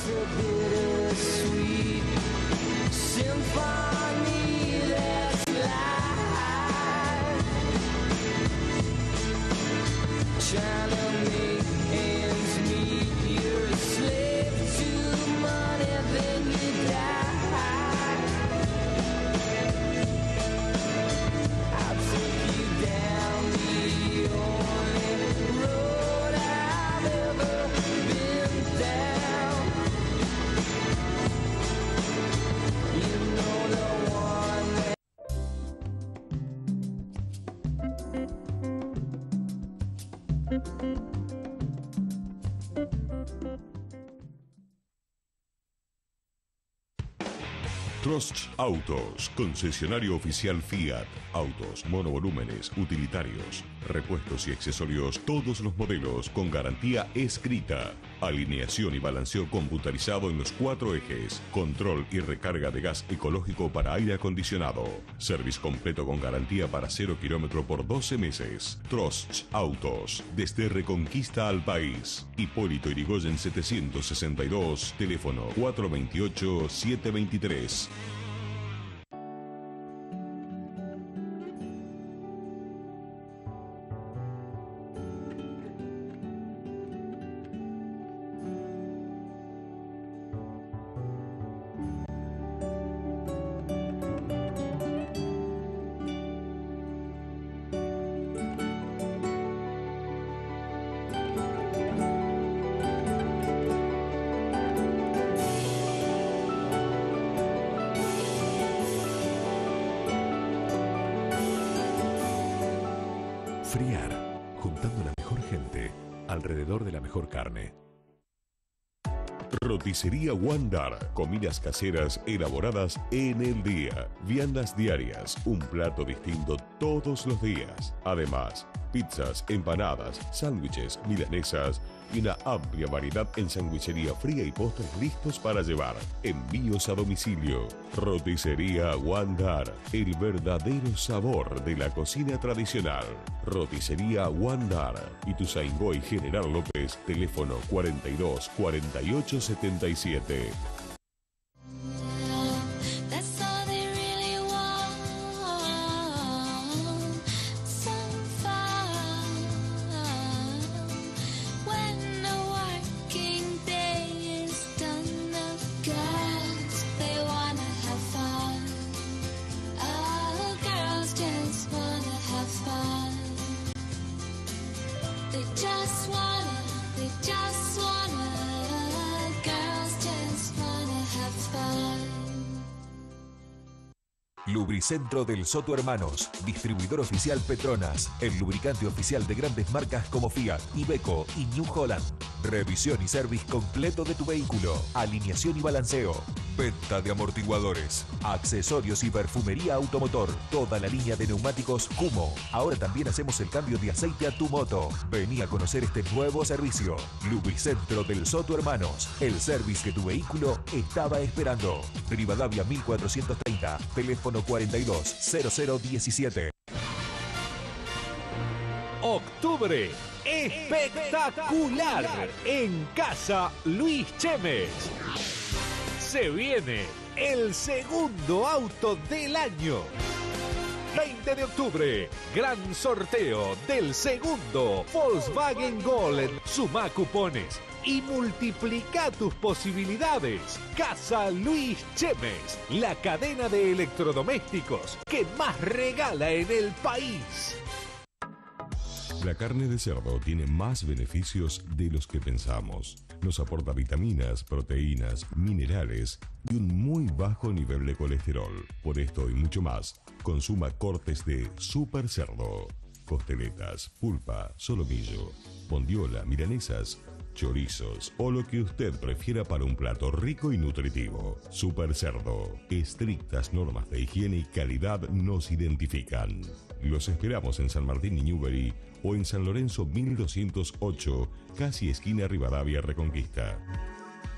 Trost Autos, concesionario oficial Fiat, autos, monovolúmenes, utilitarios, repuestos y accesorios, todos los modelos con garantía escrita, alineación y balanceo computarizado en los cuatro ejes, control y recarga de gas ecológico para aire acondicionado, servicio completo con garantía para cero kilómetro por doce meses. Trost Autos, desde Reconquista al país. Hipólito Yrigoyen setecientos sesenta y dos, teléfono cuatro dos ocho, siete dos tres. Friar, juntando a la mejor gente alrededor de la mejor carne. Roticería Wandar, comidas caseras elaboradas en el día, viandas diarias, un plato distinto todos los días. Además, pizzas, empanadas, sándwiches, milanesas y una amplia variedad en sandwichería fría y postres listos para llevar. Envíos a domicilio. Roticería Wandar, el verdadero sabor de la cocina tradicional. Roticería Wandar, Ituzaingó y General López, teléfono cuarenta y dos, cuarenta y ocho, setenta y siete. Lubricentro del Soto Hermanos, distribuidor oficial Petronas, el lubricante oficial de grandes marcas como Fiat, Iveco y New Holland. Revisión y service completo de tu vehículo, alineación y balanceo, venta de amortiguadores, accesorios y perfumería automotor, toda la línea de neumáticos Kumo. Ahora también hacemos el cambio de aceite a tu moto. Vení a conocer este nuevo servicio. Lubricentro del Soto Hermanos, el service que tu vehículo estaba esperando. Rivadavia mil cuatrocientos treinta, teléfono cuarenta y dos, cero cero diecisiete. Octubre espectacular en Casa Luis Chemes. Se viene el segundo auto del año. veinte de octubre, gran sorteo del segundo Volkswagen Gol. Suma cupones y multiplica tus posibilidades. Casa Luis Chemes, la cadena de electrodomésticos que más regala en el país. La carne de cerdo tiene más beneficios de los que pensamos. Nos aporta vitaminas, proteínas, minerales y un muy bajo nivel de colesterol. Por esto y mucho más, consuma cortes de Super Cerdo. Costeletas, pulpa, solomillo, bondiola, milanesas, chorizos o lo que usted prefiera para un plato rico y nutritivo. Super Cerdo. Estrictas normas de higiene y calidad nos identifican. Los esperamos en San Martín y Newbery o en San Lorenzo mil doscientos ocho, casi esquina Rivadavia Reconquista.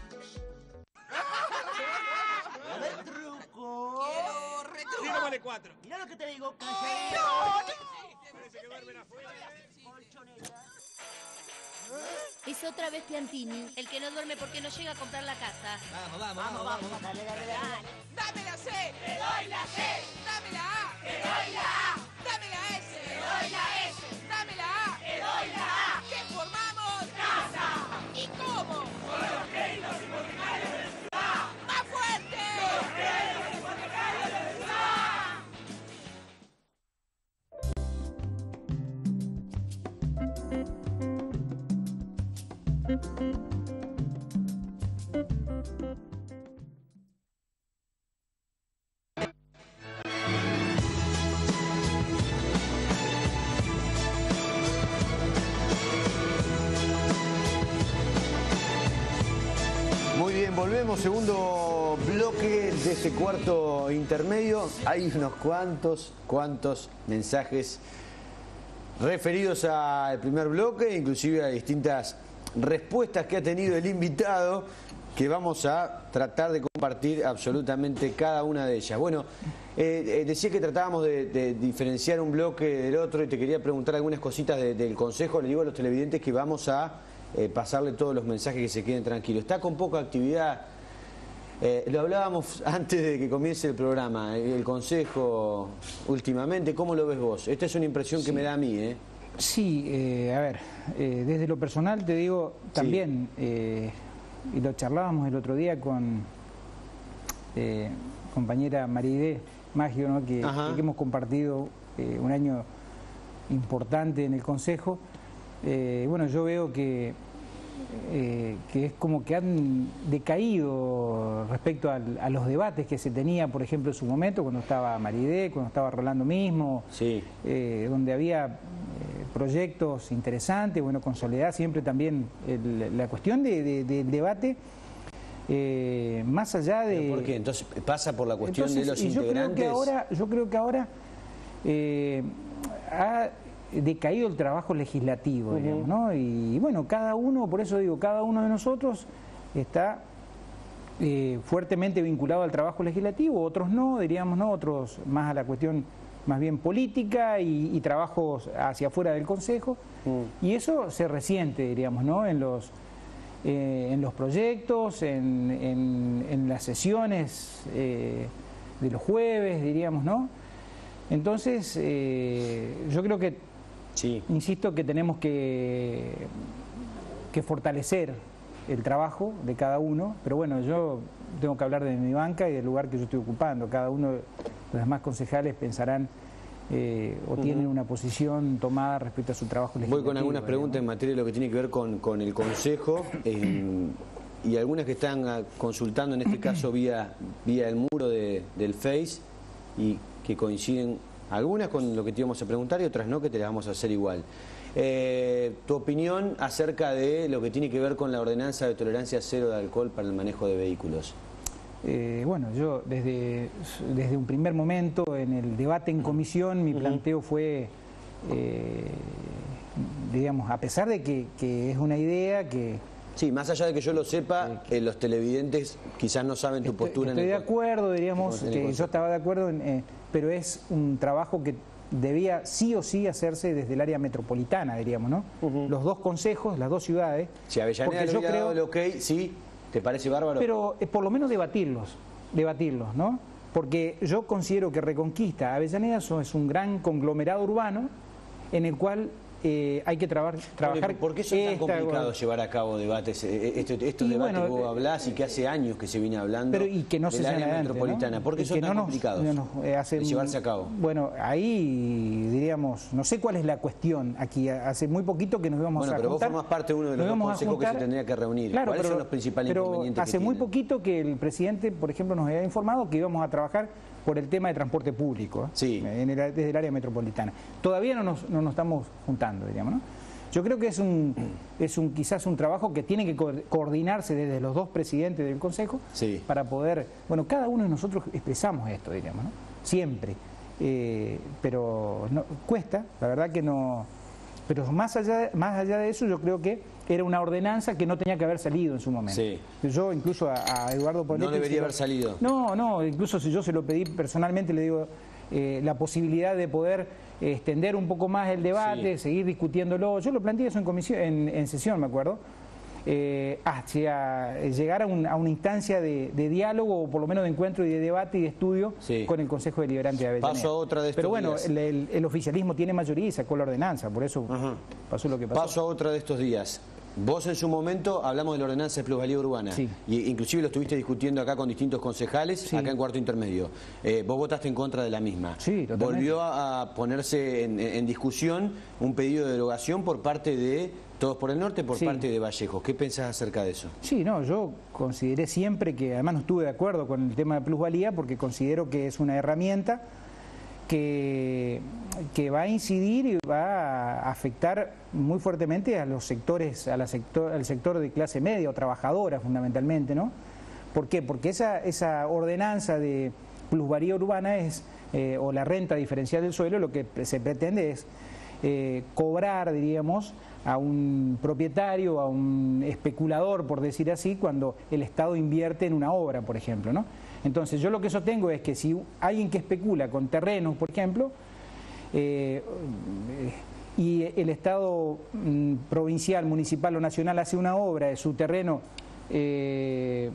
Dale cuatro. Mirá lo que te digo. No, no. Parece que duermen afuera. Colchoneta. Es otra vez Piantini, el que no duerme porque no llega a comprar la casa. Vamos, vamos, vamos, vamos. Dale, dale, dale. Dame la C. Te doy la C. Dame la A. Te doy la A. Dame la S. Te doy la S. Dame la A. Te doy la A. ¿Qué formamos? Casa. ¿Y cómo? Con los créditos hipotecarios de la ciudad. ¡Más fuerte! Los créditos hipotecarios de la ciudad. Muy bien, volvemos, segundo bloque de este cuarto intermedio. Hay unos cuantos, cuantos mensajes referidos al primer bloque, inclusive a distintas respuestas que ha tenido el invitado, que vamos a tratar de compartir absolutamente cada una de ellas. Bueno, eh, eh, decía que tratábamos de, de diferenciar un bloque del otro y te quería preguntar algunas cositas de, del consejo. Le digo a los televidentes que vamos a eh, pasarle todos los mensajes, que se queden tranquilos. Está con poca actividad. Eh, lo hablábamos antes de que comience el programa, el consejo últimamente. ¿Cómo lo ves vos? Esta es una impresión Sí. que me da a mí, ¿eh? Sí, eh, a ver, eh, desde lo personal te digo también, sí. eh, y lo charlábamos el otro día con eh, compañera Maridé Maggio, ¿no? que, que hemos compartido eh, un año importante en el Consejo. Eh, bueno, yo veo que, eh, que es como que han decaído respecto al, a los debates que se tenía, por ejemplo, en su momento, cuando estaba Maridé, cuando estaba Rolando mismo, sí. eh, donde había eh, proyectos interesantes, bueno, con Soledad siempre también el, la cuestión de, de, del debate, eh, más allá de... ¿Pero por qué? Entonces pasa por la cuestión Entonces, de los y yo integrantes. Creo que ahora, yo creo que ahora eh, ha decaído el trabajo legislativo, uh-huh. digamos, ¿no? Y, y bueno, cada uno, por eso digo, cada uno de nosotros está eh, fuertemente vinculado al trabajo legislativo, otros no, diríamos, ¿no? Otros más a la cuestión más bien política y, y trabajos hacia afuera del Consejo, uh-huh. y eso se resiente, diríamos, ¿no? En los Eh, en los proyectos, en, en, en las sesiones eh, de los jueves, diríamos, ¿no? Entonces, eh, yo creo que, sí. insisto, que tenemos que, que fortalecer el trabajo de cada uno, pero bueno, yo tengo que hablar de mi banca y del lugar que yo estoy ocupando. Cada uno de los demás concejales pensarán Eh, o uh-huh. tienen una posición tomada respecto a su trabajo legislativo. Voy con algunas preguntas, ¿no?, en materia de lo que tiene que ver con, con el Consejo, eh, y algunas que están consultando en este caso vía, vía el muro de, del Face, y que coinciden algunas con lo que te íbamos a preguntar y otras no, que te las vamos a hacer igual. Eh, tu opinión acerca de lo que tiene que ver con la ordenanza de tolerancia cero de alcohol para el manejo de vehículos. Eh, bueno, yo desde, desde un primer momento en el debate en comisión mi planteo fue, eh, digamos, a pesar de que, que es una idea que... Sí, más allá de que yo lo sepa, eh, los televidentes quizás no saben tu estoy, postura. Estoy en el de acuerdo, diríamos, que yo estaba de acuerdo, en, eh, pero es un trabajo que debía sí o sí hacerse desde el área metropolitana, diríamos, ¿no? Uh-huh. Los dos consejos, las dos ciudades. Si Avellaneda le hubiera dado el ok, sí... ¿Te parece bárbaro? Pero eh, por lo menos debatirlos, debatirlos, ¿no? Porque yo considero que Reconquista, Avellaneda es un gran conglomerado urbano en el cual eh, hay que trabar, trabajar... ¿Por qué son tan complicados llevar a cabo debates, estos, estos debates bueno, que vos hablás y que hace años que se viene hablando pero, y que no del se área adelante, metropolitana? ¿no? ¿Por qué son tan no nos, complicados no nos, eh, hace, de llevarse a cabo? Bueno, ahí diríamos, no sé cuál es la cuestión aquí, hace muy poquito que nos íbamos bueno, a pero juntar. Vos formás parte de uno de los dos consejos juntar, que se tendría que reunir. Claro, ¿Cuáles pero, son los principales pero inconvenientes hace que muy tienen? poquito que el presidente, por ejemplo, nos había informado que íbamos a trabajar por el tema de transporte público, sí. en el, desde el área metropolitana. Todavía no nos, no nos estamos juntando, diríamos, ¿no? Yo creo que es un, es un quizás un trabajo que tiene que co coordinarse desde los dos presidentes del Consejo, sí. para poder, bueno, cada uno de nosotros expresamos esto, diríamos, ¿no? Siempre, eh, pero no, cuesta, la verdad que no, pero más allá, más allá de eso yo creo que era una ordenanza que no tenía que haber salido en su momento. Sí. Yo incluso a, a Eduardo Poletti... No debería lo, haber salido. No, no, incluso si yo se lo pedí personalmente, le digo, eh, la posibilidad de poder eh, extender un poco más el debate, sí. seguir discutiéndolo. Yo lo planteé eso en, comisión, en, en sesión, me acuerdo. Eh, hacia llegar a, un, a una instancia de, de diálogo o por lo menos de encuentro y de debate y de estudio sí. con el Consejo Deliberante de Avellaneda. Paso a otra de estos Pero bueno, días. El, el, el oficialismo tiene mayoría y sacó la ordenanza, por eso Ajá. pasó lo que pasó. Paso a otra de estos días. Vos en su momento hablamos de la ordenanza de plusvalía urbana, sí. y inclusive lo estuviste discutiendo acá con distintos concejales, sí. acá en Cuarto Intermedio. Eh, vos votaste en contra de la misma. Sí, totalmente. Volvió a ponerse en, en discusión un pedido de derogación por parte de Todos por el Norte, por sí. parte de Vallejo. ¿Qué pensás acerca de eso? Sí, no, yo consideré siempre que, además no estuve de acuerdo con el tema de plusvalía porque considero que es una herramienta que, que va a incidir y va a afectar muy fuertemente a los sectores, a la sector, al sector de clase media o trabajadora fundamentalmente, ¿no? ¿Por qué? Porque esa, esa ordenanza de plusvalía urbana es, eh, o la renta diferencial del suelo, lo que se pretende es eh, cobrar, diríamos, a un propietario, a un especulador, por decir así, cuando el Estado invierte en una obra, por ejemplo, ¿no? Entonces, yo lo que sostengo es que si alguien que especula con terrenos, por ejemplo, eh, y el Estado mm, provincial, municipal o nacional hace una obra de su terreno, eh,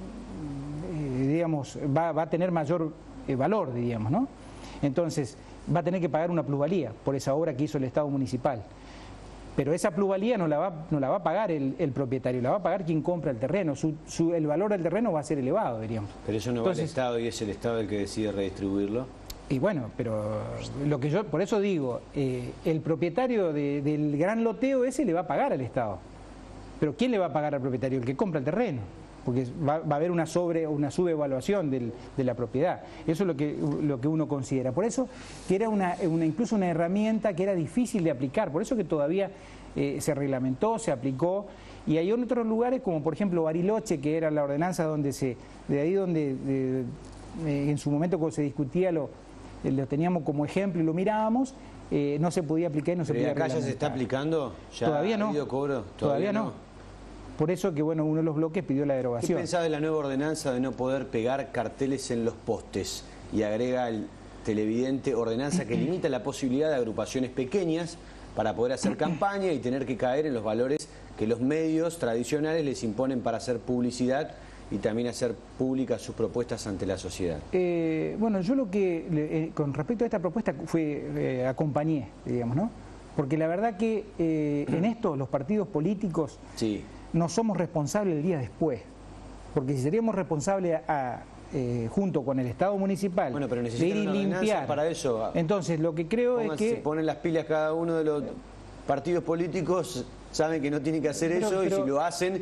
eh, digamos, va, va a tener mayor eh, valor, diríamos, ¿no? Entonces, va a tener que pagar una plusvalía por esa obra que hizo el Estado municipal. Pero esa plusvalía no la va, no la va a pagar el, el propietario, la va a pagar quien compra el terreno. Su, su, el valor del terreno va a ser elevado, diríamos. Pero eso no Entonces, va al Estado y es el Estado el que decide redistribuirlo. Y bueno, pero lo que yo, por eso digo, eh, el propietario de, del gran loteo ese le va a pagar al Estado. Pero ¿quién le va a pagar al propietario? El que compra el terreno. Porque va, va a haber una sobre una subevaluación del, de la propiedad. Eso es lo que, lo que uno considera. Por eso que era una, una, incluso una herramienta que era difícil de aplicar. Por eso que todavía eh, se reglamentó, se aplicó. Y hay otros lugares, como por ejemplo Bariloche, que era la ordenanza donde se, de ahí donde de, de, en su momento cuando se discutía lo, lo teníamos como ejemplo y lo mirábamos, eh, no se podía aplicar y no se podía reglamentar. ¿Acá ya se está aplicando? ¿Ya todavía ha no. habido cobro? Todavía, todavía no. no. Por eso que bueno, uno de los bloques pidió la derogación. ¿Qué pensás de la nueva ordenanza de no poder pegar carteles en los postes? Y agrega el televidente ordenanza que limita la posibilidad de agrupaciones pequeñas para poder hacer campaña y tener que caer en los valores que los medios tradicionales les imponen para hacer publicidad y también hacer públicas sus propuestas ante la sociedad. Eh, bueno, yo lo que, eh, con respecto a esta propuesta, fue eh, acompañé, digamos, ¿no? Porque la verdad que eh, en esto los partidos políticos sí. no somos responsables el día después. Porque si seríamos responsables a, eh, junto con el Estado municipal, bueno, pero de necesitan ir y una limpiar para eso. Entonces, lo que creo Pónganse, es que... Se ponen las pilas cada uno de los partidos políticos, saben que no tienen que hacer pero, eso pero, y si lo hacen,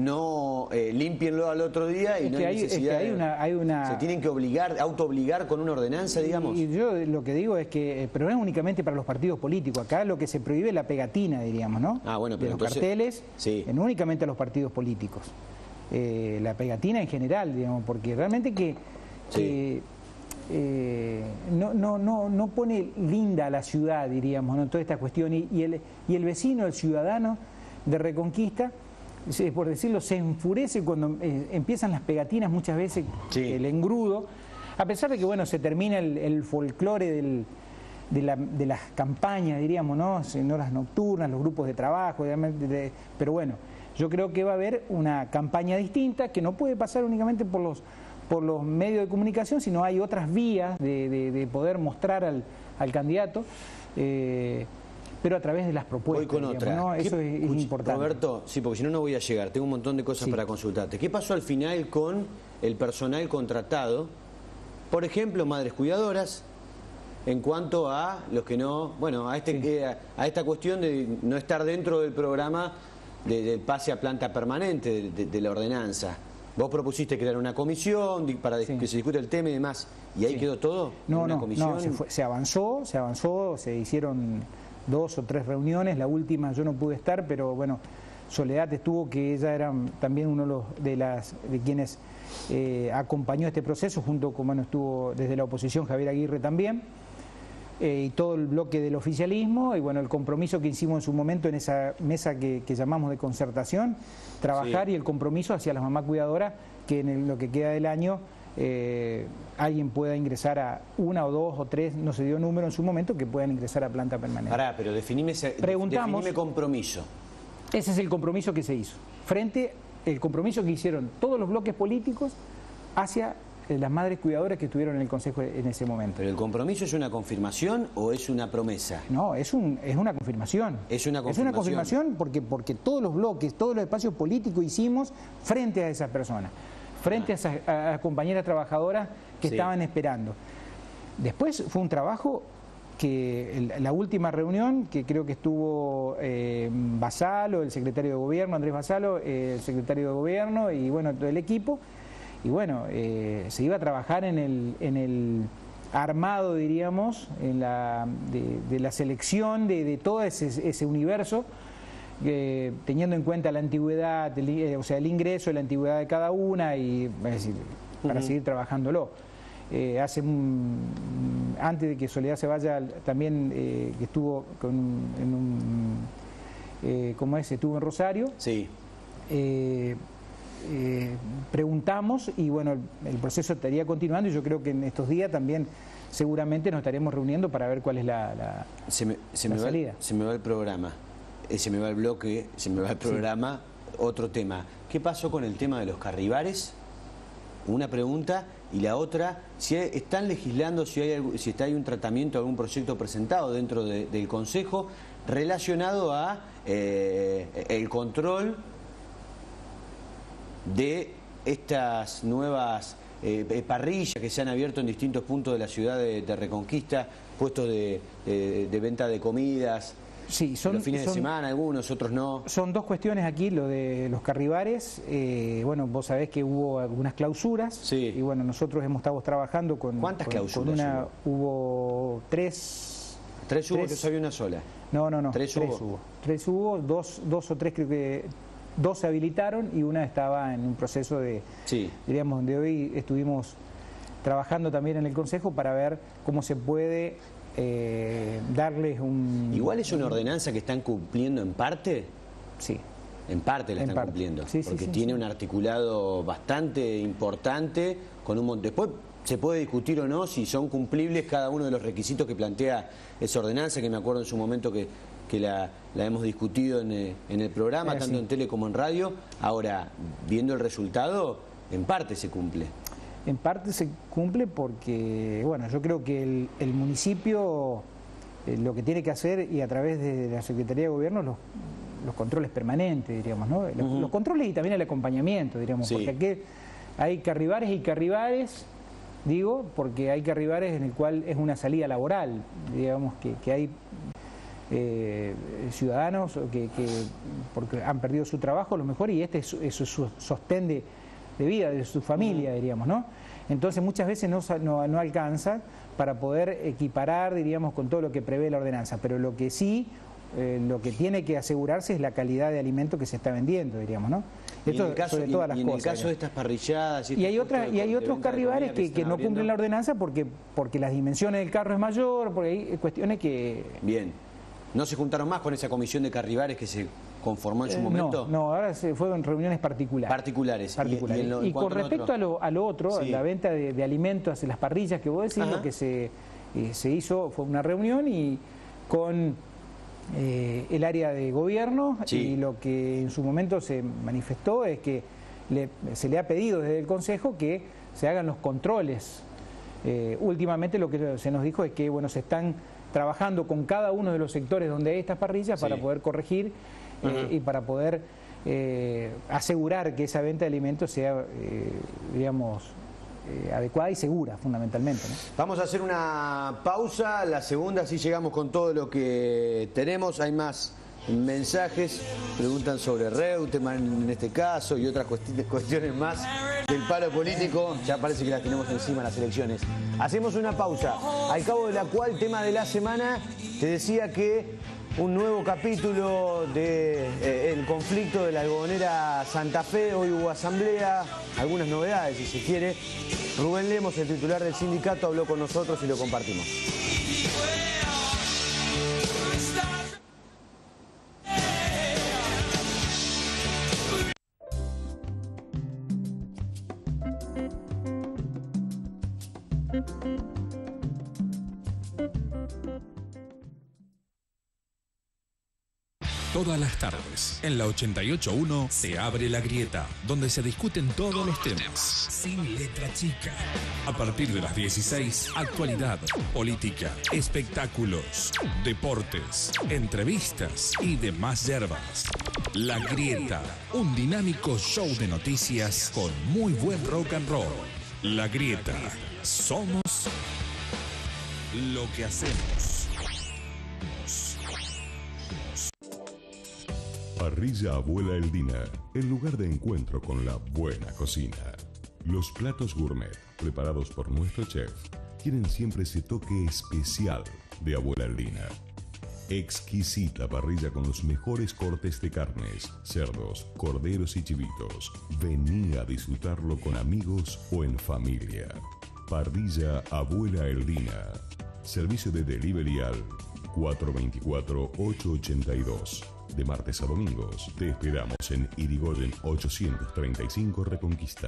no eh, límpienlo al otro día y no hay, hay necesidad. Es que hay una, hay una... Se tienen que obligar, autoobligar con una ordenanza, digamos. Y, y yo lo que digo es que, pero no es únicamente para los partidos políticos, acá lo que se prohíbe es la pegatina, diríamos, ¿no? Ah, bueno, pero de los entonces, carteles, sí. no únicamente a los partidos políticos. Eh, la pegatina en general, digamos, porque realmente que... Sí. que Eh, no, no, no, no pone linda a la ciudad, diríamos, ¿no? Toda esta cuestión y, y, el, y el vecino, el ciudadano de Reconquista, por decirlo, se enfurece cuando eh, empiezan las pegatinas muchas veces, sí. el engrudo, a pesar de que bueno, se termina el, el folclore del, de, la, de las campañas, diríamos, ¿no? En horas nocturnas, los grupos de trabajo, de, de, pero bueno, yo creo que va a haber una campaña distinta que no puede pasar únicamente por los por los medios de comunicación, sino hay otras vías de, de, de poder mostrar al, al candidato, eh, pero a través de las propuestas. Voy con digamos, otra. ¿no? Eso es, es importante. Roberto, sí, porque si no, no voy a llegar. Tengo un montón de cosas sí. para consultarte. ¿Qué pasó al final con el personal contratado? Por ejemplo, madres cuidadoras, en cuanto a los que no, bueno, a, este, sí. a, a esta cuestión de no estar dentro del programa de, del pase a planta permanente de, de, de la ordenanza. Vos propusiste crear una comisión para sí. que se discute el tema y demás, ¿y ahí sí. quedó todo? No, ¿Una no, comisión? no se, fue, se avanzó, se avanzó, se hicieron dos o tres reuniones, la última yo no pude estar, pero bueno, Soledad estuvo, que ella era también uno de, los, de, las, de quienes eh, acompañó este proceso, junto con, bueno, estuvo desde la oposición Javier Aguirre también, eh, y todo el bloque del oficialismo, y bueno, el compromiso que hicimos en su momento en esa mesa que, que llamamos de concertación, trabajar sí. y el compromiso hacia las mamás cuidadoras, que en el, lo que queda del año eh, alguien pueda ingresar a una o dos o tres, no se dio número en su momento, que puedan ingresar a planta permanente. Pará, pero definime, Preguntamos, definime compromiso. Ese es el compromiso que se hizo, frente al compromiso que hicieron todos los bloques políticos hacia las madres cuidadoras que estuvieron en el Consejo en ese momento. ¿Pero el compromiso es una confirmación o es una promesa? No, es, un, es una confirmación. Es una confirmación. Es una confirmación porque, porque todos los bloques, todos los espacios políticos hicimos frente a esas personas, frente ah. a esas a, a compañeras trabajadoras que sí. estaban esperando. Después fue un trabajo que el, la última reunión, que creo que estuvo eh, Basalo, el secretario de Gobierno, Andrés Basalo, eh, el secretario de Gobierno y bueno, todo el equipo. Y bueno, eh, se iba a trabajar en el, en el armado, diríamos, en la, de, de la selección de, de todo ese, ese universo, eh, teniendo en cuenta la antigüedad, el, eh, o sea, el ingreso, la antigüedad de cada una, y es decir, para uh-huh. seguir trabajándolo. Eh, hace un, antes de que Soledad se vaya, también eh, que estuvo con, en un, eh, ¿cómo es? Estuvo en Rosario. Sí. Eh, Eh, preguntamos y bueno, el, el proceso estaría continuando y yo creo que en estos días también seguramente nos estaremos reuniendo para ver cuál es la, la, se me, se la me salida. Va, se me va el programa, eh, se me va el bloque, se me va el programa, sí. Otro tema. ¿Qué pasó con el tema de los carribares? Una pregunta y la otra, si hay, están legislando, si hay, si está, hay un tratamiento, algún proyecto presentado dentro de, del Consejo relacionado a eh, el control de estas nuevas eh, parrillas que se han abierto en distintos puntos de la ciudad de, de Reconquista, puestos de, de, de venta de comidas, sí, son, los fines son, de semana, algunos, otros no. Son dos cuestiones aquí, lo de los carribares, eh, bueno, vos sabés que hubo algunas clausuras, sí. y bueno, nosotros hemos estado trabajando con... ¿Cuántas con, clausuras con una, hubo? Hubo tres... ¿Tres hubo? ¿Que había una sola? No, no, no, tres, tres hubo. hubo. Tres hubo, dos, dos o tres creo que... Dos se habilitaron y una estaba en un proceso de, sí. diríamos, donde hoy estuvimos trabajando también en el Consejo para ver cómo se puede eh, darles un... ¿Igual es una ordenanza que están cumpliendo en parte? Sí. En parte la en están parte. cumpliendo, sí, porque sí, sí, tiene sí. un articulado bastante importante, con un montón... Después se puede discutir o no si son cumplibles cada uno de los requisitos que plantea esa ordenanza, que me acuerdo en su momento que... que la, la hemos discutido en, en el programa, eh, tanto sí. en tele como en radio. Ahora, viendo el resultado, en parte se cumple. En parte se cumple porque, bueno, yo creo que el, el municipio eh, lo que tiene que hacer, y a través de la Secretaría de Gobierno, los, los controles permanentes, diríamos, ¿no? Los, uh-huh. los controles y también el acompañamiento, diríamos, sí. porque aquí hay carribares y carribares, digo, porque hay carribares en el cual es una salida laboral, digamos, que, que hay... Eh, ciudadanos que, que porque han perdido su trabajo a lo mejor y este es, es su sostén de, de vida de su familia, diríamos, ¿no? Entonces muchas veces no, no, no alcanza para poder equiparar, diríamos, con todo lo que prevé la ordenanza, pero lo que sí, eh, lo que tiene que asegurarse es la calidad de alimento que se está vendiendo, diríamos, ¿no? Esto, y en el caso, sobre todas y, las y en cosas, el caso de estas parrilladas y, y hay otra, de, y hay otros carribares que, que no abriendo. cumplen la ordenanza porque porque las dimensiones del carro es mayor, porque hay cuestiones que... Bien. ¿No se juntaron más con esa comisión de carribares que se conformó en su eh, momento? No, no, ahora se fueron reuniones particulares. Particulares. particulares. Y, y, lo, y con respecto a lo, a lo otro, sí. la venta de, de alimentos, las parrillas que vos decís, Ajá. lo que se, eh, se hizo fue una reunión y con eh, el área de gobierno, sí. y lo que en su momento se manifestó es que le, se le ha pedido desde el Consejo que se hagan los controles. Eh, últimamente lo que se nos dijo es que bueno, se están trabajando con cada uno de los sectores donde hay estas parrillas sí. para poder corregir eh, y para poder eh, asegurar que esa venta de alimentos sea, eh, digamos, eh, adecuada y segura, fundamentalmente, ¿no? Vamos a hacer una pausa, la segunda, así llegamos con todo lo que tenemos. Hay más mensajes, preguntan sobre Reutemann en este caso y otras cuestiones más del palo político. Ya parece que las tenemos encima las elecciones. Hacemos una pausa, al cabo de la cual, tema de la semana, te decía que un nuevo capítulo de eh, el conflicto de la algodonera Santa Fe. Hoy hubo asamblea, algunas novedades si se quiere. Rubén Lemos, el titular del sindicato, habló con nosotros y lo compartimos. Todas las tardes, en la ochenta y ocho punto uno, se abre La Grieta, donde se discuten todos, todos los temas, temas, sin letra chica. A partir de las dieciséis, actualidad, política, espectáculos, deportes, entrevistas y demás yerbas. La Grieta, un dinámico show de noticias con muy buen rock and roll. La Grieta, somos lo que hacemos. Parrilla Abuela Eldina, el lugar de encuentro con la buena cocina. Los platos gourmet, preparados por nuestro chef, tienen siempre ese toque especial de Abuela Eldina. Exquisita parrilla con los mejores cortes de carnes, cerdos, corderos y chivitos. Vení a disfrutarlo con amigos o en familia. Parrilla Abuela Eldina. Servicio de delivery al cuatro dos cuatro, ocho ocho dos. De martes a domingos, te esperamos en Irigoyen ochocientos treinta y cinco Reconquista.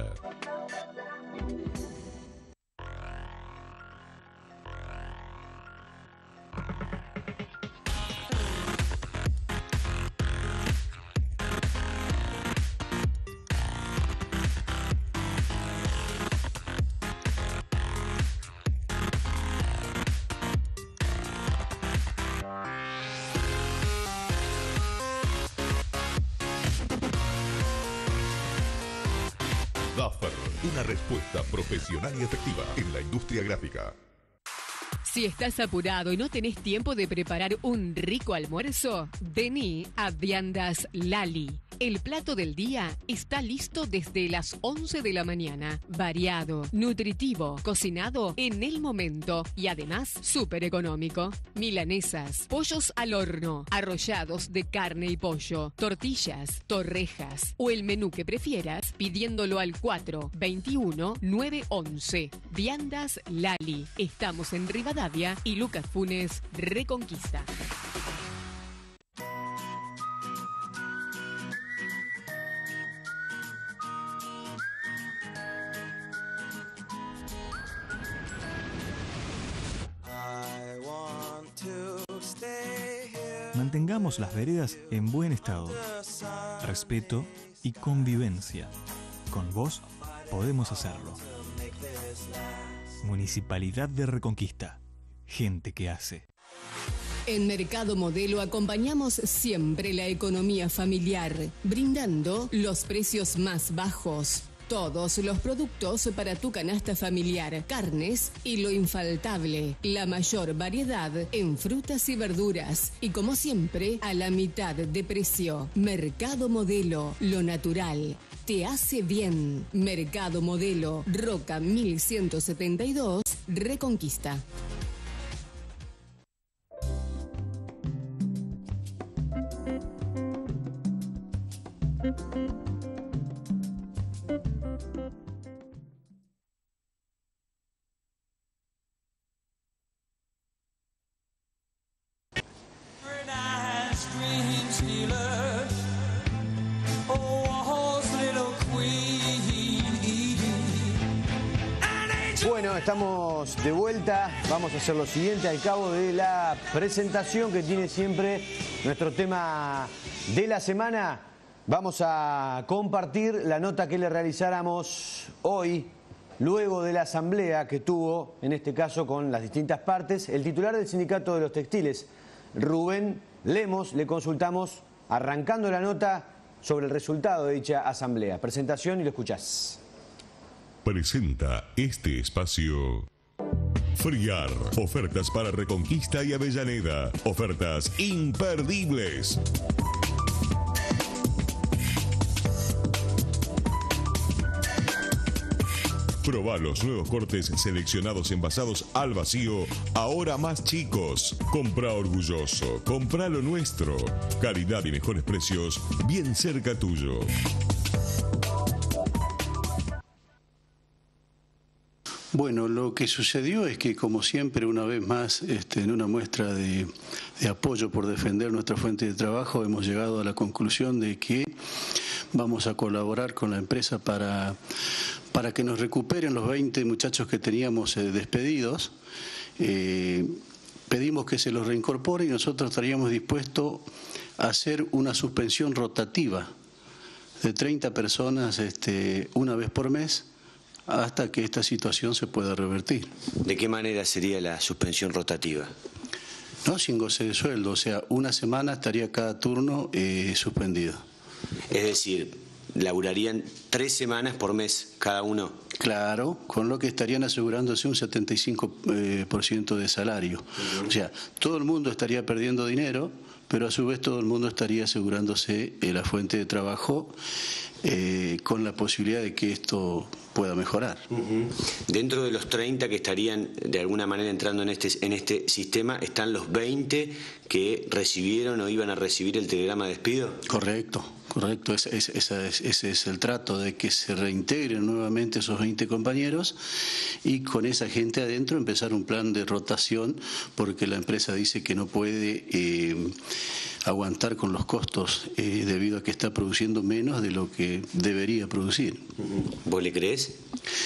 Daffer, una respuesta profesional y efectiva en la industria gráfica. Si estás apurado y no tenés tiempo de preparar un rico almuerzo, vení a Viandas Lali. El plato del día está listo desde las once de la mañana. Variado, nutritivo, cocinado en el momento y además súper económico. Milanesas, pollos al horno, arrollados de carne y pollo, tortillas, torrejas o el menú que prefieras pidiéndolo al cuatro veintiuno, nueve once. Viandas Lali. Estamos en Rivadavia y Lucas Funes, Reconquista. Mantengamos las veredas en buen estado. Respeto y convivencia. Con vos podemos hacerlo. Municipalidad de Reconquista. Gente que hace. En Mercado Modelo acompañamos siempre la economía familiar, brindando los precios más bajos. Todos los productos para tu canasta familiar, carnes y lo infaltable, la mayor variedad en frutas y verduras y como siempre a la mitad de precio. Mercado Modelo, lo natural te hace bien. Mercado Modelo, Roca mil ciento setenta y dos, Reconquista. Bueno, estamos de vuelta. Vamos a hacer lo siguiente al cabo de la presentación que tiene siempre nuestro tema de la semana. Vamos a compartir la nota que le realizáramos hoy, luego de la asamblea que tuvo, en este caso con las distintas partes, el titular del Sindicato de los Textiles, Rubén Lemos. Le consultamos, arrancando la nota, sobre el resultado de dicha asamblea. Presentación y lo escuchás. Presenta este espacio Friar. Ofertas para Reconquista y Avellaneda. Ofertas imperdibles. Probá los nuevos cortes seleccionados envasados al vacío, ahora más chicos. Comprá orgulloso, comprá lo nuestro. Calidad y mejores precios, bien cerca tuyo. Bueno, lo que sucedió es que, como siempre, una vez más, este, en una muestra de, de apoyo por defender nuestra fuente de trabajo, hemos llegado a la conclusión de que vamos a colaborar con la empresa para, para para que nos recuperen los veinte muchachos que teníamos eh, despedidos, eh, pedimos que se los reincorpore y nosotros estaríamos dispuestos a hacer una suspensión rotativa de treinta personas este, una vez por mes hasta que esta situación se pueda revertir. ¿De qué manera sería la suspensión rotativa? No, sin goce de sueldo, o sea, una semana estaría cada turno eh, suspendido. Es decir, laburarían tres semanas por mes cada uno. Claro, con lo que estarían asegurándose un setenta y cinco por ciento de salario. Uh-huh. O sea, todo el mundo estaría perdiendo dinero, pero a su vez todo el mundo estaría asegurándose eh, la fuente de trabajo eh, con la posibilidad de que esto pueda mejorar. Uh-huh. Dentro de los treinta que estarían de alguna manera entrando en este, en este sistema, ¿están los veinte que recibieron o iban a recibir el telegrama de despido? Correcto. Correcto, ese, ese, ese, es, ese es el trato, de que se reintegren nuevamente esos veinte compañeros y con esa gente adentro empezar un plan de rotación, porque la empresa dice que no puede eh, aguantar con los costos eh, debido a que está produciendo menos de lo que debería producir. ¿Vos le crees?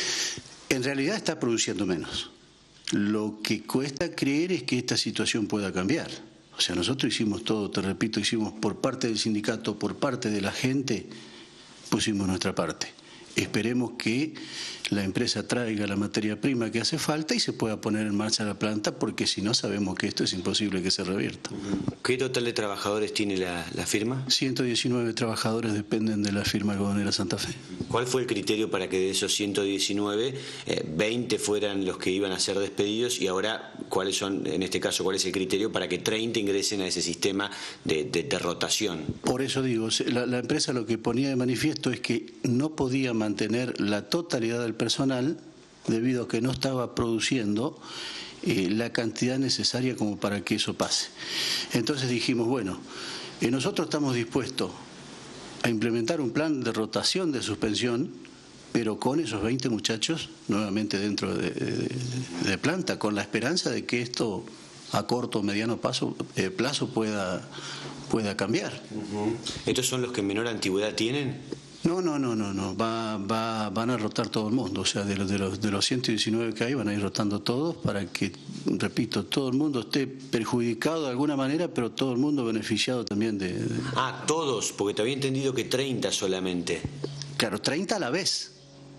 En realidad está produciendo menos. Lo que cuesta creer es que esta situación pueda cambiar. O sea, nosotros hicimos todo, te repito, hicimos por parte del sindicato, por parte de la gente, pusimos nuestra parte. Esperemos que la empresa traiga la materia prima que hace falta y se pueda poner en marcha la planta, porque si no sabemos que esto es imposible que se revierta. ¿Qué total de trabajadores tiene la, la firma? ciento diecinueve trabajadores dependen de la firma algodonera Santa Fe. ¿Cuál fue el criterio para que de esos ciento diecinueve, eh, veinte fueran los que iban a ser despedidos y ahora cuáles son, en este caso, cuál es el criterio para que treinta ingresen a ese sistema de, de, de rotación? Por eso digo, la, la empresa lo que ponía de manifiesto es que no podía mantener la totalidad del personal debido a que no estaba produciendo eh, la cantidad necesaria como para que eso pase. Entonces dijimos, bueno, eh, nosotros estamos dispuestos a implementar un plan de rotación de suspensión, pero con esos veinte muchachos nuevamente dentro de, de, de planta, con la esperanza de que esto a corto o mediano paso, eh, plazo pueda, pueda cambiar. Uh-huh. ¿Estos son los que menor antigüedad tienen? No, no, no, no, no. Va, va, van a rotar todo el mundo. O sea, de los, de los, de los ciento diecinueve que hay van a ir rotando todos para que, repito, todo el mundo esté perjudicado de alguna manera, pero todo el mundo beneficiado también de... de... Ah, todos, porque te había entendido que treinta solamente. Claro, treinta a la vez.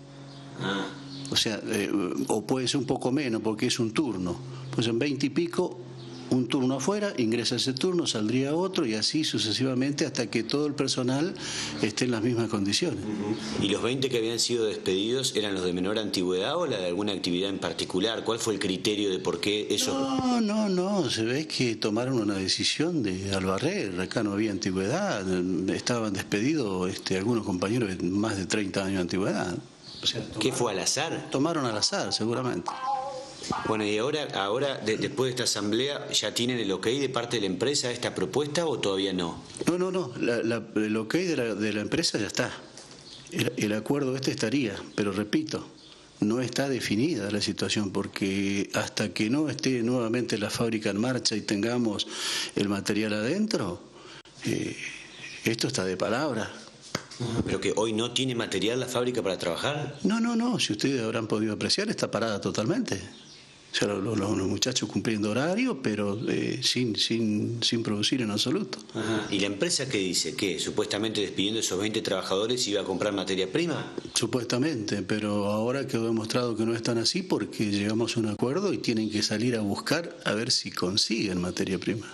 Ah. O sea, eh, o puede ser un poco menos porque es un turno. Pues en veinte y pico, un turno afuera, ingresa ese turno, saldría otro y así sucesivamente hasta que todo el personal esté en las mismas condiciones. ¿Y los veinte que habían sido despedidos eran los de menor antigüedad o la de alguna actividad en particular? ¿Cuál fue el criterio de por qué eso? No, no, no, se ve que tomaron una decisión de al barrer, acá no había antigüedad, estaban despedidos este, algunos compañeros de más de treinta años de antigüedad. O sea, tomaron, ¿qué fue al azar? Tomaron al azar, seguramente. Bueno, y ahora, ahora de, después de esta asamblea, ¿ya tienen el ok de parte de la empresa a esta propuesta o todavía no? No, no, no, la, la, el ok de la, de la empresa ya está. El, el acuerdo este estaría, pero repito, no está definida la situación, porque hasta que no esté nuevamente la fábrica en marcha y tengamos el material adentro, eh, esto está de palabra. ¿Pero que hoy no tiene material la fábrica para trabajar? No, no, no, si ustedes habrán podido apreciar, está parada totalmente. O sea, los, los, los muchachos cumpliendo horario, pero eh, sin, sin, sin producir en absoluto. Ajá. ¿Y la empresa qué dice? ¿Que supuestamente despidiendo esos veinte trabajadores iba a comprar materia prima? Supuestamente, pero ahora quedó demostrado que no es tan así porque llegamos a un acuerdo y tienen que salir a buscar a ver si consiguen materia prima.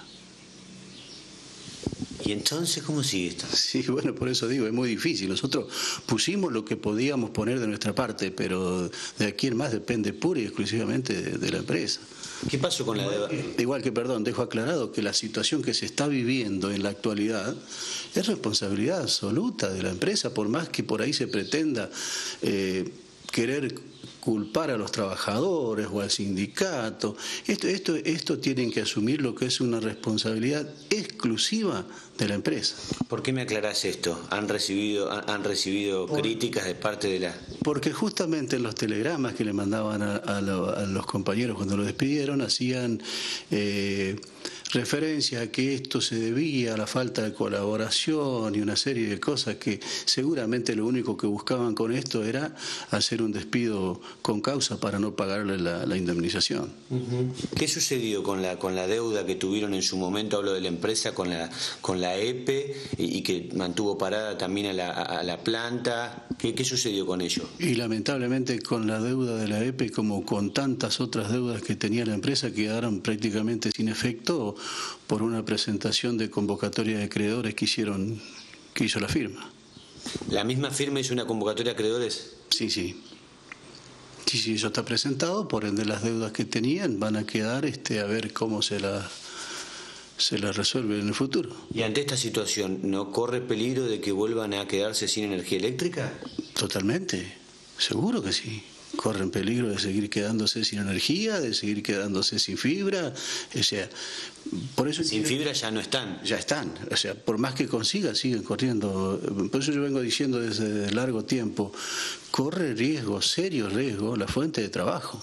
¿Y entonces cómo sigue esto? Sí, bueno, por eso digo, es muy difícil. Nosotros pusimos lo que podíamos poner de nuestra parte, pero de aquí en más depende pura y exclusivamente de, de la empresa. ¿Qué pasó con la deuda? Igual que, perdón, dejo aclarado que la situación que se está viviendo en la actualidad es responsabilidad absoluta de la empresa, por más que por ahí se pretenda eh, querer culpar a los trabajadores o al sindicato. Esto, esto, esto tienen que asumir lo que es una responsabilidad exclusiva de la empresa. ¿Por qué me aclarás esto? ¿Han recibido, han, han recibido Por, críticas de parte de la...? Porque justamente en los telegramas que le mandaban a, a, lo, a los compañeros cuando lo despidieron hacían... Eh, referencia a que esto se debía a la falta de colaboración y una serie de cosas que seguramente lo único que buscaban con esto era hacer un despido con causa para no pagarle la, la indemnización. Uh-huh. ¿Qué sucedió con la con la deuda que tuvieron en su momento, hablo de la empresa, con la con la E P E y, y que mantuvo parada también a la, a la planta? ¿Qué, qué sucedió con ello? Y lamentablemente con la deuda de la E P E, como con tantas otras deudas que tenía la empresa, quedaron prácticamente sin efecto por una presentación de convocatoria de acreedores que hicieron, que hizo la firma. ¿La misma firma hizo una convocatoria de acreedores? Sí, sí. Sí, sí, eso está presentado, por ende las deudas que tenían van a quedar este, a ver cómo se la, se la resuelve en el futuro. ¿Y ante esta situación no corre peligro de que vuelvan a quedarse sin energía eléctrica? Totalmente, seguro que sí. Corren peligro de seguir quedándose sin energía, de seguir quedándose sin fibra, o sea, por eso... Sin fibra ya no están. Ya están, o sea, por más que consigan, siguen corriendo. Por eso yo vengo diciendo desde largo tiempo, corre riesgo, serio riesgo, la fuente de trabajo.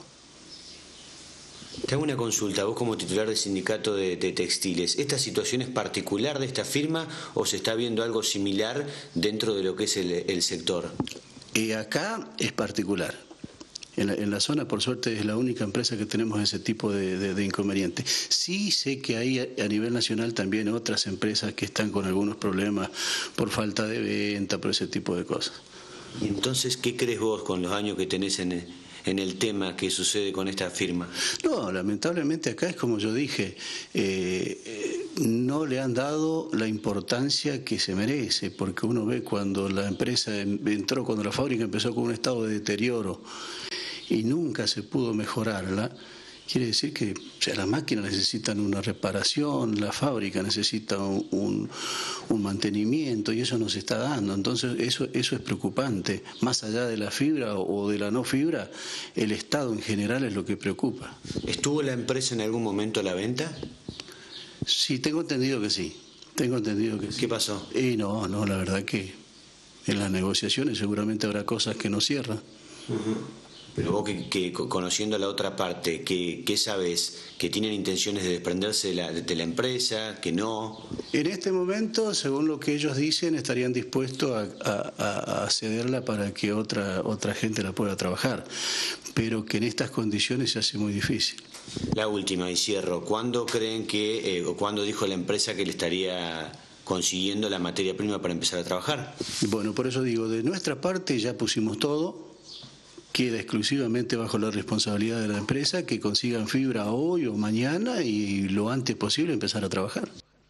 Te hago una consulta, vos como titular del sindicato de, de textiles, ¿esta situación es particular de esta firma o se está viendo algo similar dentro de lo que es el, el sector? Y acá es particular. En la, en la zona, por suerte, es la única empresa que tenemos ese tipo de, de, de inconveniente. Sí sé que hay a, a nivel nacional también otras empresas que están con algunos problemas por falta de venta, por ese tipo de cosas. Y entonces, ¿qué crees vos con los años que tenés en el, en el tema que sucede con esta firma? No, lamentablemente acá es como yo dije, eh, eh, no le han dado la importancia que se merece, porque uno ve cuando la empresa entró, cuando la fábrica empezó con un estado de deterioro, y nunca se pudo mejorarla, quiere decir que o sea, las máquinas necesitan una reparación, la fábrica necesita un, un, un mantenimiento y eso no se está dando. Entonces eso, eso es preocupante. Más allá de la fibra o de la no fibra, el estado en general es lo que preocupa. ¿Estuvo la empresa en algún momento a la venta? Sí, tengo entendido que sí. Tengo entendido que sí. ¿Qué pasó? Y no, no, la verdad que en las negociaciones seguramente habrá cosas que no cierran. Uh-huh. Pero vos que, que conociendo la otra parte, ¿qué, qué sabes? ¿Que tienen intenciones de desprenderse de la, de la empresa? ¿Que no? En este momento, según lo que ellos dicen, estarían dispuestos a, a, a cederla para que otra, otra gente la pueda trabajar, pero que en estas condiciones se hace muy difícil. La última, y cierro. ¿Cuándo creen que, eh, o cuándo dijo la empresa que le estaría consiguiendo la materia prima para empezar a trabajar? Bueno, por eso digo, de nuestra parte ya pusimos todo. Queda exclusivamente bajo la responsabilidad de la empresa que consigan fibra hoy o mañana y lo antes posible empezar a trabajar.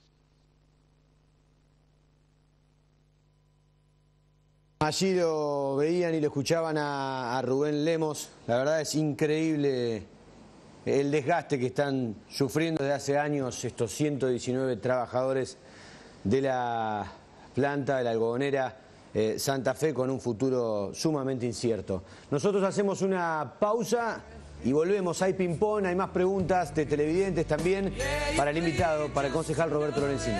Allí lo veían y lo escuchaban a, a Rubén Lemos. La verdad es increíble el desgaste que están sufriendo desde hace años estos ciento diecinueve trabajadores de la planta de la algodonera Eh, Santa Fe, con un futuro sumamente incierto. Nosotros hacemos una pausa y volvemos. Hay ping-pong, hay más preguntas de televidentes también para el invitado, para el concejal Roberto Lorenzini.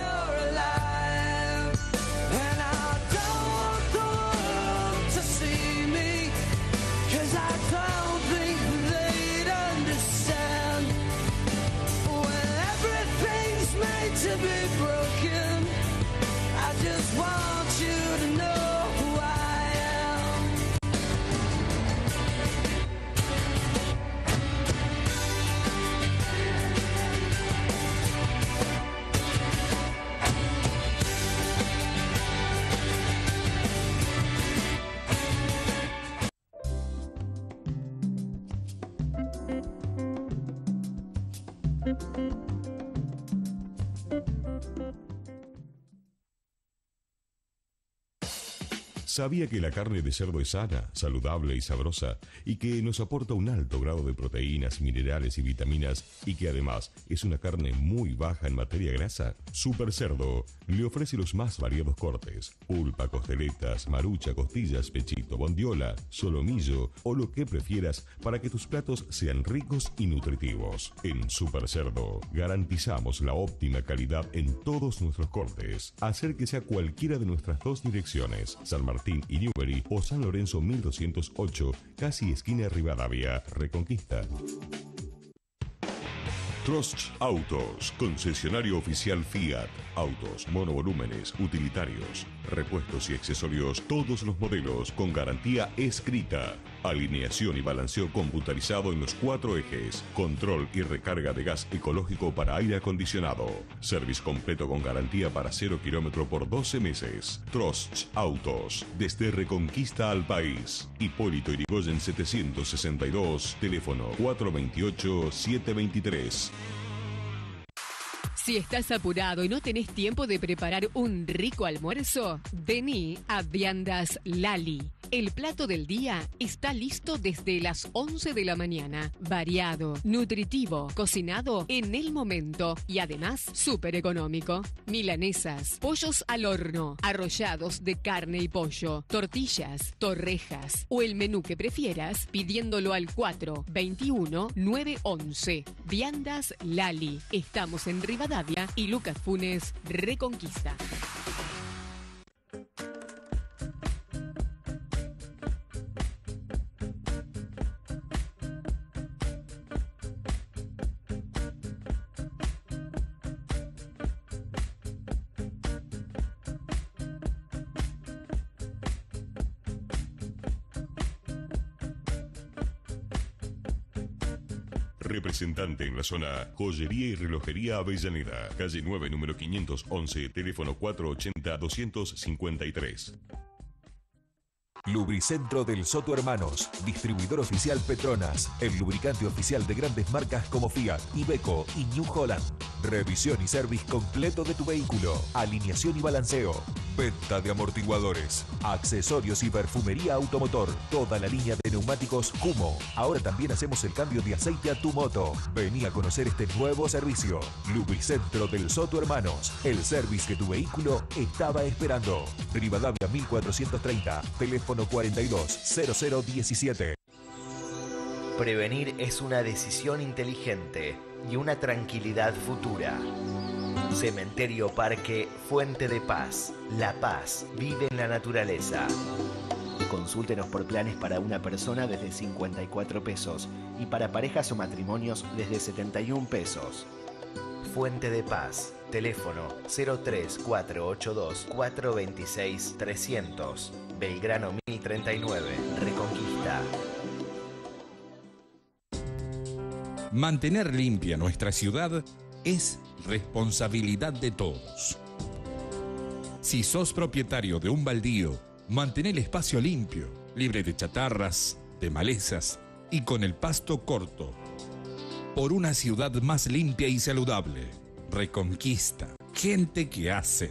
¿Sabía que la carne de cerdo es sana, saludable y sabrosa y que nos aporta un alto grado de proteínas, minerales y vitaminas y que además es una carne muy baja en materia grasa? Super Cerdo le ofrece los más variados cortes: pulpa, costeletas, marucha, costillas, pechito, bondiola, solomillo o lo que prefieras para que tus platos sean ricos y nutritivos. En Super Cerdo garantizamos la óptima calidad en todos nuestros cortes. Acérquese a cualquiera de nuestras dos direcciones, San Martín y Newbery o San Lorenzo mil doscientos ocho, casi esquina Rivadavia, Reconquista. Trost Autos, concesionario oficial Fiat. Autos, monovolúmenes, utilitarios, repuestos y accesorios, todos los modelos con garantía escrita. Alineación y balanceo computarizado en los cuatro ejes. Control y recarga de gas ecológico para aire acondicionado. Service completo con garantía para cero kilómetro por doce meses. Trost Autos, desde Reconquista al país. Hipólito Yrigoyen setecientos sesenta y dos, teléfono cuatro dos ocho, siete dos tres. Si estás apurado y no tenés tiempo de preparar un rico almuerzo, vení a Viandas Lali. El plato del día está listo desde las once de la mañana. Variado, nutritivo, cocinado en el momento y además súper económico. Milanesas, pollos al horno, arrollados de carne y pollo, tortillas, torrejas o el menú que prefieras pidiéndolo al cuatro veintiuno, nueve once. Viandas Lali. Estamos en Rivadavia y Lucas Funes, Reconquista. Representante en la zona Joyería y Relojería Avellaneda, calle nueve, número quinientos once, teléfono cuatro ochenta, doscientos cincuenta y tres. Lubricentro del Soto Hermanos, distribuidor oficial Petronas, el lubricante oficial de grandes marcas como Fiat, Iveco y New Holland. Revisión y service completo de tu vehículo, alineación y balanceo, venta de amortiguadores, accesorios y perfumería automotor, toda la línea de neumáticos Kumo. Ahora también hacemos el cambio de aceite a tu moto. Vení a conocer este nuevo servicio. Lubricentro del Soto Hermanos, el service que tu vehículo estaba esperando. Rivadavia mil cuatrocientos treinta, teléfono cuarenta y dos, cero cero diecisiete. Prevenir es una decisión inteligente y una tranquilidad futura. Cementerio Parque Fuente de Paz. La paz vive en la naturaleza. Consúltenos por planes para una persona desde cincuenta y cuatro pesos y para parejas o matrimonios desde setenta y un pesos. Fuente de Paz. Teléfono cero tres cuatro ocho dos, cuatro dos seis, trescientos. Belgrano mil treinta y nueve. Reconquista. Mantener limpia nuestra ciudad es responsabilidad de todos. Si sos propietario de un baldío, mantén el espacio limpio, libre de chatarras, de malezas y con el pasto corto. Por una ciudad más limpia y saludable. Reconquista. Gente que hace.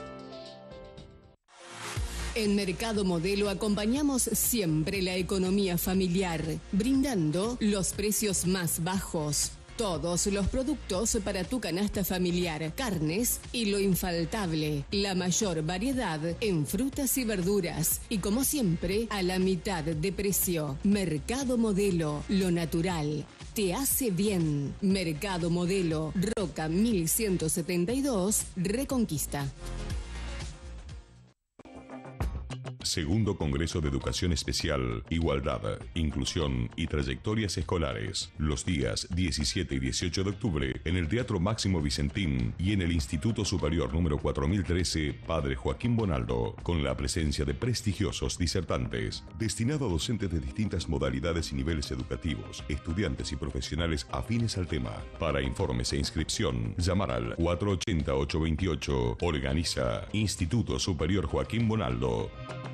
En Mercado Modelo acompañamos siempre la economía familiar, brindando los precios más bajos. Todos los productos para tu canasta familiar, carnes y lo infaltable, la mayor variedad en frutas y verduras y como siempre a la mitad de precio. Mercado Modelo, lo natural te hace bien. Mercado Modelo, Roca mil ciento setenta y dos, Reconquista. Segundo Congreso de Educación Especial, Igualdad, Inclusión y Trayectorias Escolares. Los días diecisiete y dieciocho de octubre en el Teatro Máximo Vicentín y en el Instituto Superior número cuatro mil trece, Padre Joaquín Bonaldo, con la presencia de prestigiosos disertantes. Destinado a docentes de distintas modalidades y niveles educativos, estudiantes y profesionales afines al tema. Para informes e inscripción, llamar al cuatro ochenta, ocho veintiocho. Organiza Instituto Superior Joaquín Bonaldo.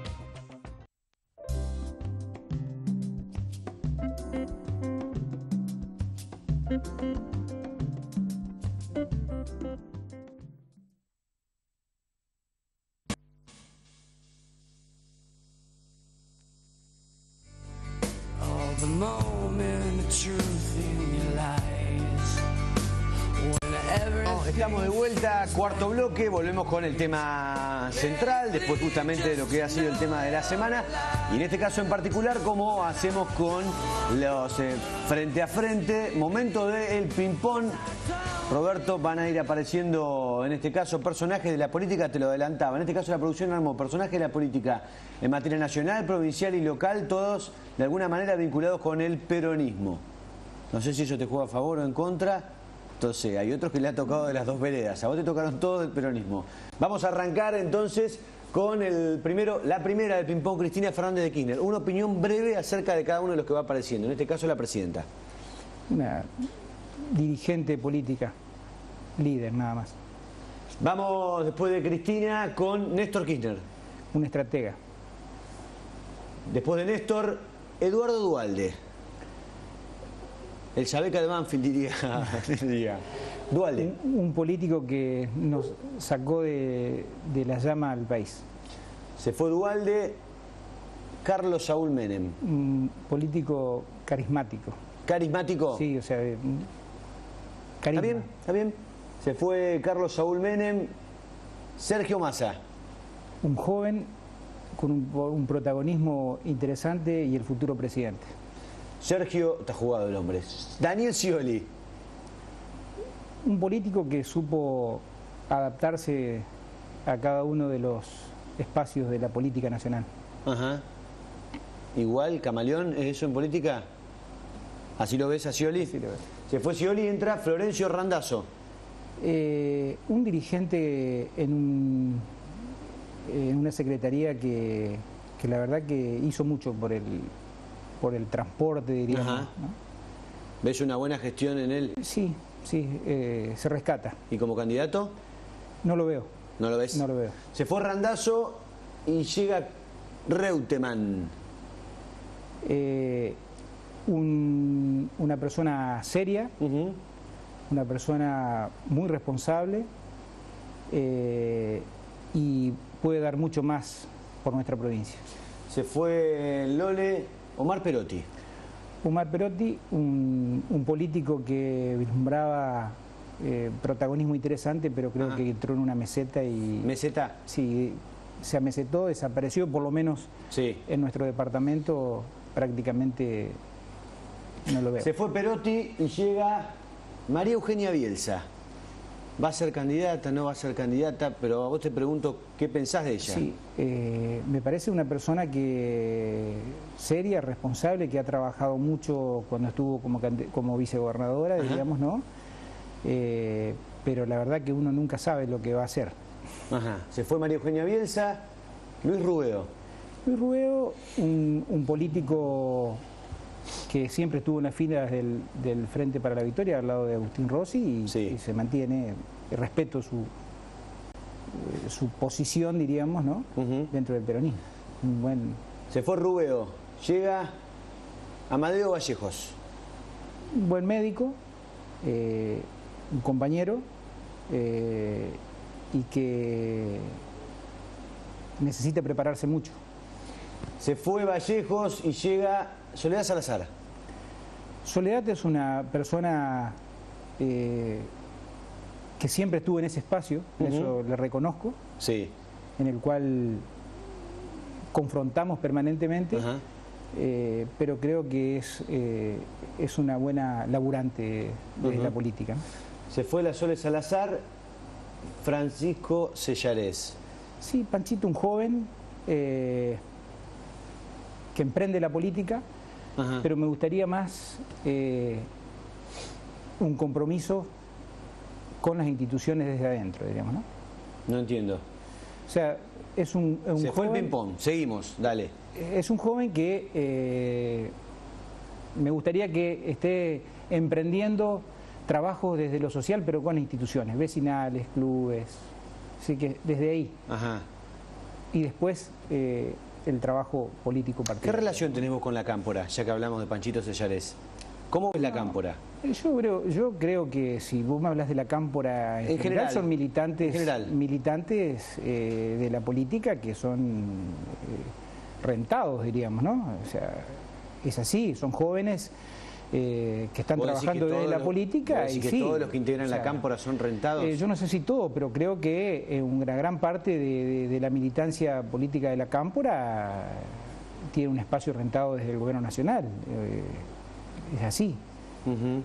Estamos de vuelta, cuarto bloque, volvemos con el tema central, después justamente de lo que ha sido el tema de la semana, y en este caso en particular, como hacemos con los eh, frente a frente, momento del ping-pong. Roberto, van a ir apareciendo en este caso personajes de la política, te lo adelantaba, en este caso la producción armó personajes de la política en materia nacional, provincial y local, todos de alguna manera vinculados con el peronismo. No sé si eso te juega a favor o en contra. Entonces, hay otros que le ha tocado de las dos veredas. A vos te tocaron todos del peronismo. Vamos a arrancar entonces con el primero, la primera del ping-pong, Cristina Fernández de Kirchner. Una opinión breve acerca de cada uno de los que va apareciendo. En este caso, la presidenta. Una dirigente política, líder nada más. Vamos después de Cristina con Néstor Kirchner. Un estratega. Después de Néstor, Eduardo Duhalde. El Chabeca de Banfield, diría. diría. Duhalde. Un, un político que nos sacó de, de la llama al país. Se fue Duhalde. Carlos Saúl Menem. Un político carismático. ¿Carismático? Sí, o sea, carisma. ¿Está bien? ¿Está bien? Se fue Carlos Saúl Menem. Sergio Massa. Un joven con un, un protagonismo interesante y el futuro presidente. Sergio, está jugado el hombre. Daniel Scioli. Un político que supo adaptarse a cada uno de los espacios de la política nacional. Ajá. Igual, camaleón, ¿es eso en política? ¿Así lo ves a Scioli? Sí, lo ves. Se fue Scioli y entra Florencio Randazzo. Eh, un dirigente en, un, en una secretaría que, que la verdad que hizo mucho por el, por el transporte, diríamos. Ajá. ¿No? ¿Ves una buena gestión en él? Sí, sí, eh, se rescata. ¿Y como candidato? No lo veo. ¿No lo ves? No lo veo. Se fue Randazzo y llega Reutemann. Eh, un, una persona seria, uh-huh. una persona muy responsable eh, y puede dar mucho más por nuestra provincia. Se fue Lole, Omar Perotti. Omar Perotti, un, un político que vislumbraba eh, protagonismo interesante, pero creo Ajá. que entró en una meseta y... ¿Meseta? Sí, se amesetó, desapareció, por lo menos sí. en nuestro departamento prácticamente no lo veo. Se fue Perotti y llega María Eugenia Bielsa. ¿Va a ser candidata, no va a ser candidata? Pero a vos te pregunto, ¿qué pensás de ella? Sí, eh, me parece una persona que seria, responsable, que ha trabajado mucho cuando estuvo como, como vicegobernadora, Ajá. diríamos, ¿no? Eh, pero la verdad que uno nunca sabe lo que va a hacer. Ajá. Se fue María Eugenia Bielsa. Luis Rubeo. Luis Rubeo, un, un político que siempre estuvo en las filas del, del Frente para la Victoria al lado de Agustín Rossi y, sí. y se mantiene, respeto su, su posición, diríamos, ¿no? Uh-huh. Dentro del peronismo. Un buen... Se fue Rubeo. Llega Amadeo Vallejos. Un buen médico, eh, un compañero eh, y que necesita prepararse mucho. Se fue Vallejos y llega Soledad Salazar. Soledad es una persona eh, que siempre estuvo en ese espacio, uh-huh. eso le reconozco, sí. en el cual confrontamos permanentemente, uh-huh. eh, pero creo que es, eh, es una buena laburante de uh-huh. la política. Se fue la Sole Salazar, Francisco Sellarés. Sí, Panchito, un joven eh, que emprende la política, ajá. pero me gustaría más eh, un compromiso con las instituciones desde adentro, diríamos, ¿no? No entiendo. O sea, es un, un Se joven... fue el ping-pong, seguimos, dale. Es un joven que eh, me gustaría que esté emprendiendo trabajos desde lo social, pero con las instituciones, vecinales, clubes, así que desde ahí. Ajá. Y después eh, el trabajo político partidario. ¿Qué relación tenemos con la Cámpora, ya que hablamos de Panchito Sellarés? ¿Cómo ves la no, Cámpora? Yo creo, yo creo que si vos me hablas de la Cámpora, en, en general, general son militantes, en general. militantes eh, de la política que son eh, rentados, diríamos, ¿no? O sea, es así, son jóvenes eh, que están trabajando que desde la los, política. Y y que sí, todos los que integran o sea, la Cámpora son rentados. Eh, yo no sé si todo, pero creo que eh, una gran parte de, de, de la militancia política de la Cámpora tiene un espacio rentado desde el gobierno nacional. Eh, es así. Uh-huh.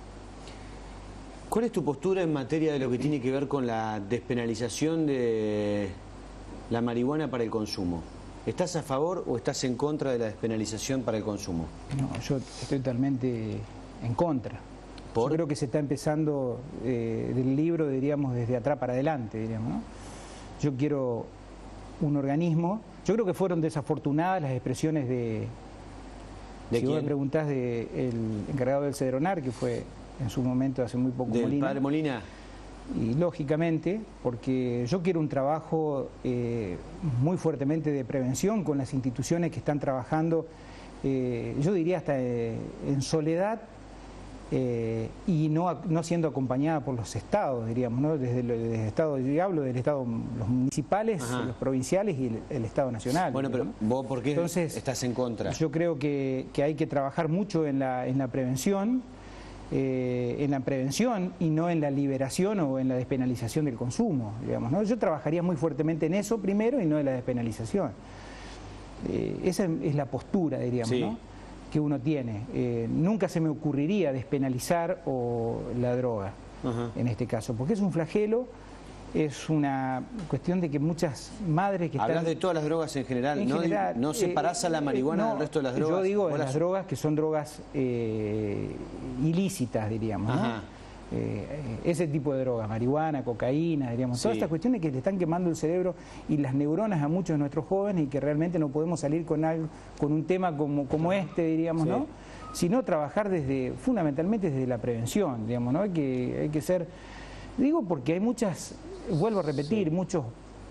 ¿Cuál es tu postura en materia de lo que tiene que ver con la despenalización de la marihuana para el consumo? ¿Estás a favor o estás en contra de la despenalización para el consumo? No, yo estoy totalmente en contra. ¿Por? Yo creo que se está empezando eh, del libro, diríamos, desde atrás para adelante, diríamos, ¿no? Yo quiero un organismo, yo creo que fueron desafortunadas las expresiones de, ¿De si quién? vos me preguntás, del de encargado del Cedronar, que fue en su momento hace muy poco ¿Del Molina. padre Molina? Y lógicamente, porque yo quiero un trabajo eh, muy fuertemente de prevención con las instituciones que están trabajando, eh, yo diría hasta eh, en soledad, eh, y no, no siendo acompañada por los estados, diríamos, ¿no? Desde, el, desde el estado, yo hablo del estado, los municipales, Ajá. los provinciales y el, el estado nacional. Bueno, pero ¿no? vos, ¿por qué Entonces, estás en contra? Yo creo que, que hay que trabajar mucho en la, en la prevención, eh, en la prevención y no en la liberación o en la despenalización del consumo, digamos, ¿no? Yo trabajaría muy fuertemente en eso primero y no en la despenalización. Eh, esa es la postura, diríamos, sí. ¿no? que uno tiene. Eh, nunca se me ocurriría despenalizar o la droga, Ajá. en este caso, porque es un flagelo, es una cuestión de que muchas madres que Hablas están... de todas las drogas en general, en ¿no? general, ¿No separás eh, a la marihuana no, del resto de las drogas? Yo digo de las las... drogas que son drogas eh, ilícitas, diríamos, Ajá. ¿no? Eh, ese tipo de drogas, marihuana, cocaína, diríamos, sí. todas estas cuestiones que le están quemando el cerebro y las neuronas a muchos de nuestros jóvenes y que realmente no podemos salir con algo, con un tema como, como este, diríamos, sí. ¿no? Sino trabajar desde, fundamentalmente desde la prevención, digamos, ¿no? Hay que, hay que ser, digo porque hay muchas, vuelvo a repetir, sí. muchos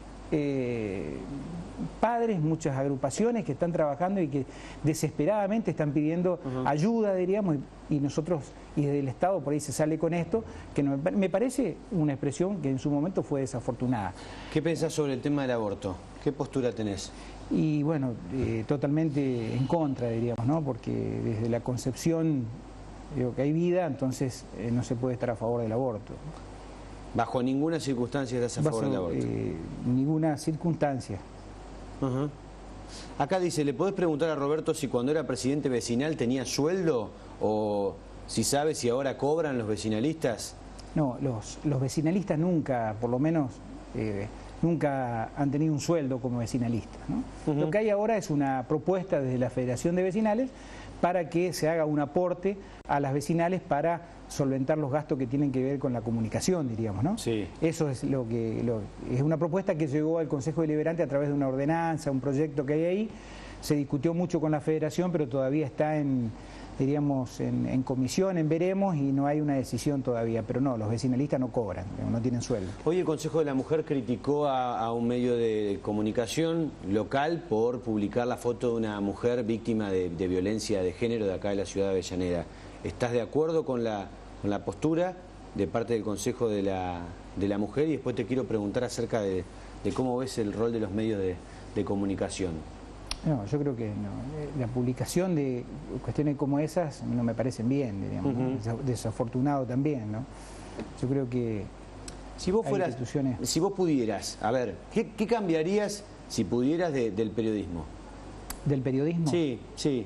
eh, padres, muchas agrupaciones que están trabajando y que desesperadamente están pidiendo uh-huh. ayuda, diríamos, y, y nosotros, y desde el Estado por ahí se sale con esto, que no, me parece una expresión que en su momento fue desafortunada. ¿Qué pensás sobre el tema del aborto? ¿Qué postura tenés? Y bueno, eh, totalmente en contra, diríamos, ¿no? Porque desde la concepción, digo que hay vida, entonces eh, no se puede estar a favor del aborto. ¿Bajo ninguna circunstancia estás a Bajo, favor del aborto? Eh, ninguna circunstancia. Uh-huh. Acá dice, ¿le podés preguntar a Roberto si cuando era presidente vecinal tenía sueldo o si sabe si ahora cobran los vecinalistas? No, los, los vecinalistas nunca, por lo menos, eh, nunca han tenido un sueldo como vecinalistas, ¿no? Uh-huh. Lo que hay ahora es una propuesta desde la Federación de Vecinales para que se haga un aporte a las vecinales para solventar los gastos que tienen que ver con la comunicación, diríamos, ¿no? Sí. Eso es lo que lo, es una propuesta que llegó al Consejo Deliberante a través de una ordenanza, un proyecto que hay ahí. Se discutió mucho con la Federación, pero todavía está en, diríamos, en, en comisión, en veremos, y no hay una decisión todavía. Pero no, los vecinalistas no cobran, no tienen sueldo. Hoy el Consejo de la Mujer criticó a, a un medio de comunicación local por publicar la foto de una mujer víctima de, de violencia de género de acá de la ciudad de Avellaneda. ¿Estás de acuerdo con la, con la postura de parte del Consejo de la, de la Mujer? Y después te quiero preguntar acerca de, de cómo ves el rol de los medios de, de comunicación. No, yo creo que no. La publicación de cuestiones como esas no me parecen bien, digamos, uh-huh. ¿no? Desafortunado también, ¿no? Yo creo que si vos fueras, instituciones... si vos pudieras, a ver, ¿qué, qué cambiarías si pudieras de, del periodismo? ¿Del periodismo? Sí, sí.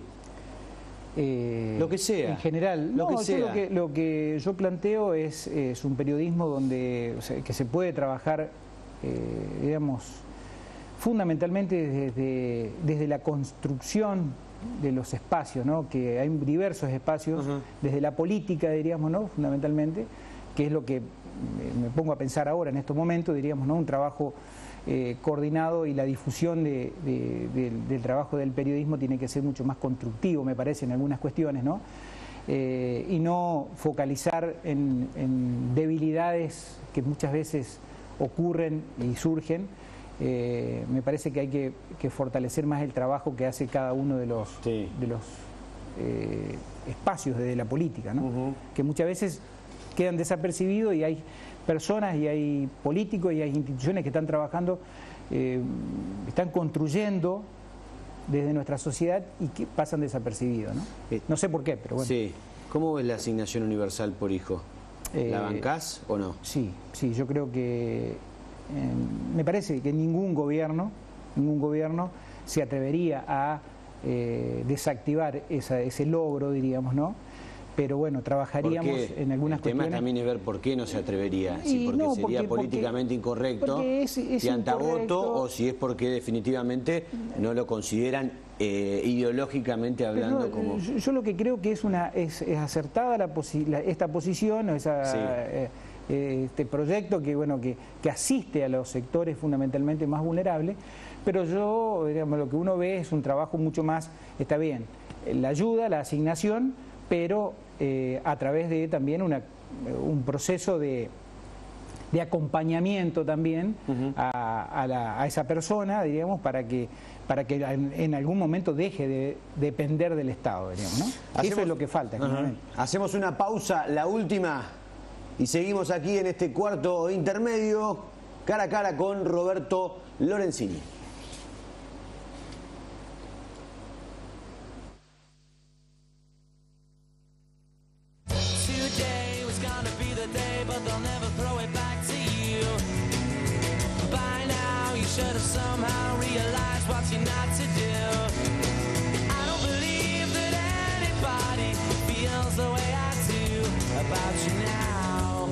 Eh, lo que sea. En general, lo no, que sea. Yo lo, que, lo que yo planteo es, es un periodismo donde, o sea, que se puede trabajar, eh, digamos, fundamentalmente desde, desde la construcción de los espacios, ¿no? Que hay diversos espacios, uh-huh. desde la política, diríamos, ¿no? Fundamentalmente, que es lo que me pongo a pensar ahora en estos momentos, diríamos, ¿no? Un trabajo eh, coordinado y la difusión de, de, de, del trabajo del periodismo tiene que ser mucho más constructivo, me parece, en algunas cuestiones, ¿no? Eh, y no focalizar en, en debilidades que muchas veces ocurren y surgen. Eh, me parece que hay que, que fortalecer más el trabajo que hace cada uno de los, sí. de los eh, espacios de la política, ¿no? Uh-huh. Que muchas veces quedan desapercibidos y hay personas y hay políticos y hay instituciones que están trabajando, eh, están construyendo desde nuestra sociedad y que pasan desapercibidos, ¿no? Eh, no sé por qué, pero bueno. Sí. ¿Cómo ves la asignación universal por hijo? Eh, ¿La bancás o no? Sí, sí, yo creo que Eh, me parece que ningún gobierno, ningún gobierno se atrevería a eh, desactivar esa, ese logro, diríamos, ¿no? Pero bueno, trabajaríamos en algunas cuestiones. El tema también es ver por qué no se atrevería, si porque no, sería porque, políticamente porque, incorrecto, porque es, es si antagoto o si es porque definitivamente no lo consideran eh, ideológicamente hablando. Pero, como yo, yo lo que creo que es una es, es acertada la posi la, esta posición, esa, sí. eh, eh, este proyecto que bueno que, que asiste a los sectores fundamentalmente más vulnerables, pero yo, digamos, lo que uno ve es un trabajo mucho más, está bien, la ayuda, la asignación, pero eh, a través de también una, un proceso de de acompañamiento también uh-huh. a, a, la, a esa persona, digamos, para que para que en, en algún momento deje de depender del Estado, digamos, ¿no? Hacemos, eso es lo que falta. Uh-huh. Hacemos una pausa, la última, y seguimos aquí en este cuarto intermedio, cara a cara con Roberto Lorenzini. Should have somehow realized what you're not to do. I don't believe that anybody feels the way I do about you now.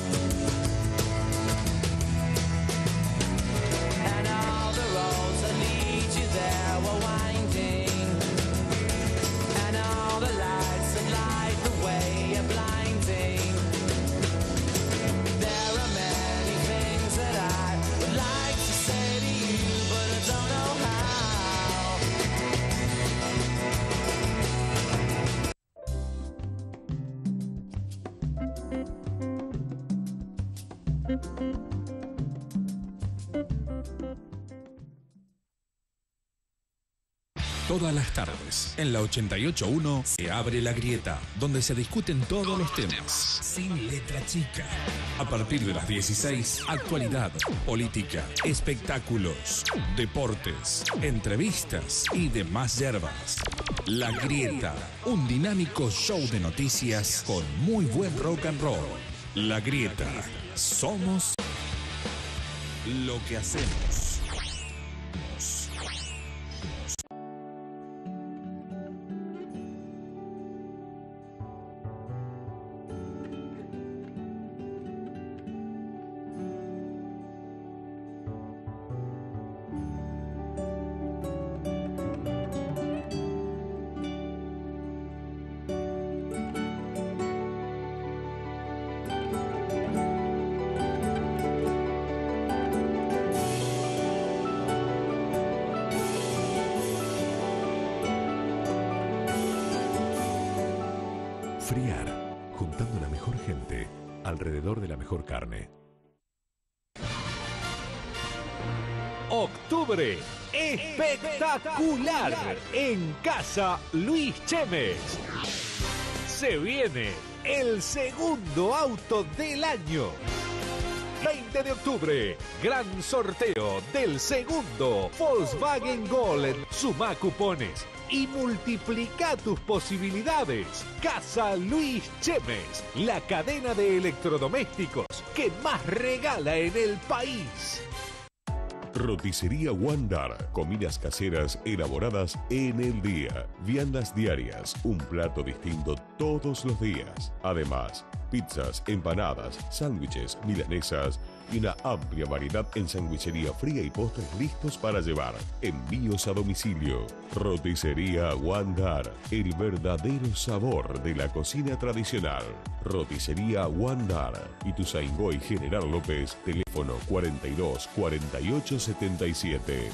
And all the roads that lead you there were winding, and all the lights that light the way are blinding. There are many things that I would like to say to you, but I don't know how. Todas las tardes, en la ochenta y ocho punto uno, se abre la grieta, donde se discuten todos, todos los temas, temas, sin letra chica. A partir de las dieciséis, actualidad, política, espectáculos, deportes, entrevistas y demás yerbas. La Grieta, un dinámico show de noticias con muy buen rock and roll. La Grieta, somos lo que hacemos. Friar, juntando la mejor gente alrededor de la mejor carne. Octubre espectacular en Casa Luis Chemes. Se viene el segundo auto del año. veinte de octubre, gran sorteo del segundo Volkswagen Gol. Suma cupones y multiplica tus posibilidades. Casa Luis Chemes, la cadena de electrodomésticos que más regala en el país. Roticería Wandar, comidas caseras elaboradas en el día, viandas diarias, un plato distinto todos los días. Además, pizzas, empanadas, sándwiches, milanesas y una amplia variedad en sandwichería fría y postres listos para llevar. Envíos a domicilio. Roticería Wandar, el verdadero sabor de la cocina tradicional. Roticería Wandar, Ituzaingó y General López, teléfono cuarenta y dos, cuarenta y ocho, setenta y siete.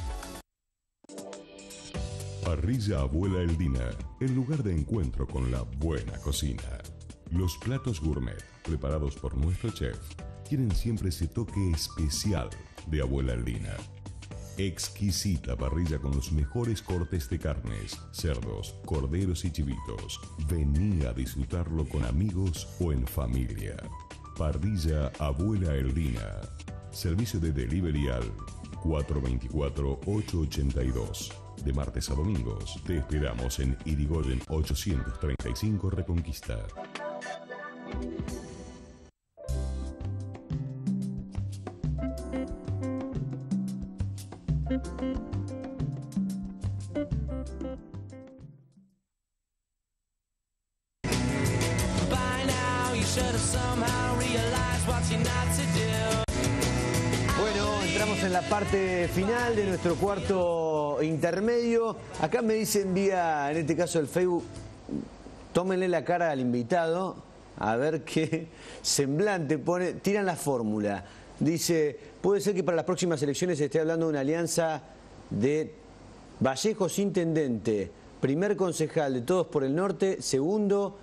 Parrilla Abuela Eldina, el lugar de encuentro con la buena cocina. Los platos gourmet, preparados por nuestro chef, tienen siempre ese toque especial de Abuela Eldina. Exquisita parrilla con los mejores cortes de carnes, cerdos, corderos y chivitos. Vení a disfrutarlo con amigos o en familia. Parrilla Abuela Eldina. Servicio de delivery al cuatro dos cuatro, ocho ocho dos. De martes a domingos, te esperamos en Irigoyen ochocientos treinta y cinco Reconquista. Bueno, entramos estamos en la parte final de nuestro cuarto intermedio. Acá me dicen vía, en este caso el Facebook, tómenle la cara al invitado, a ver qué semblante pone. Tiran la fórmula. Dice, puede ser que para las próximas elecciones se esté hablando de una alianza de Vallejos intendente, primer concejal de Todos por el Norte, segundo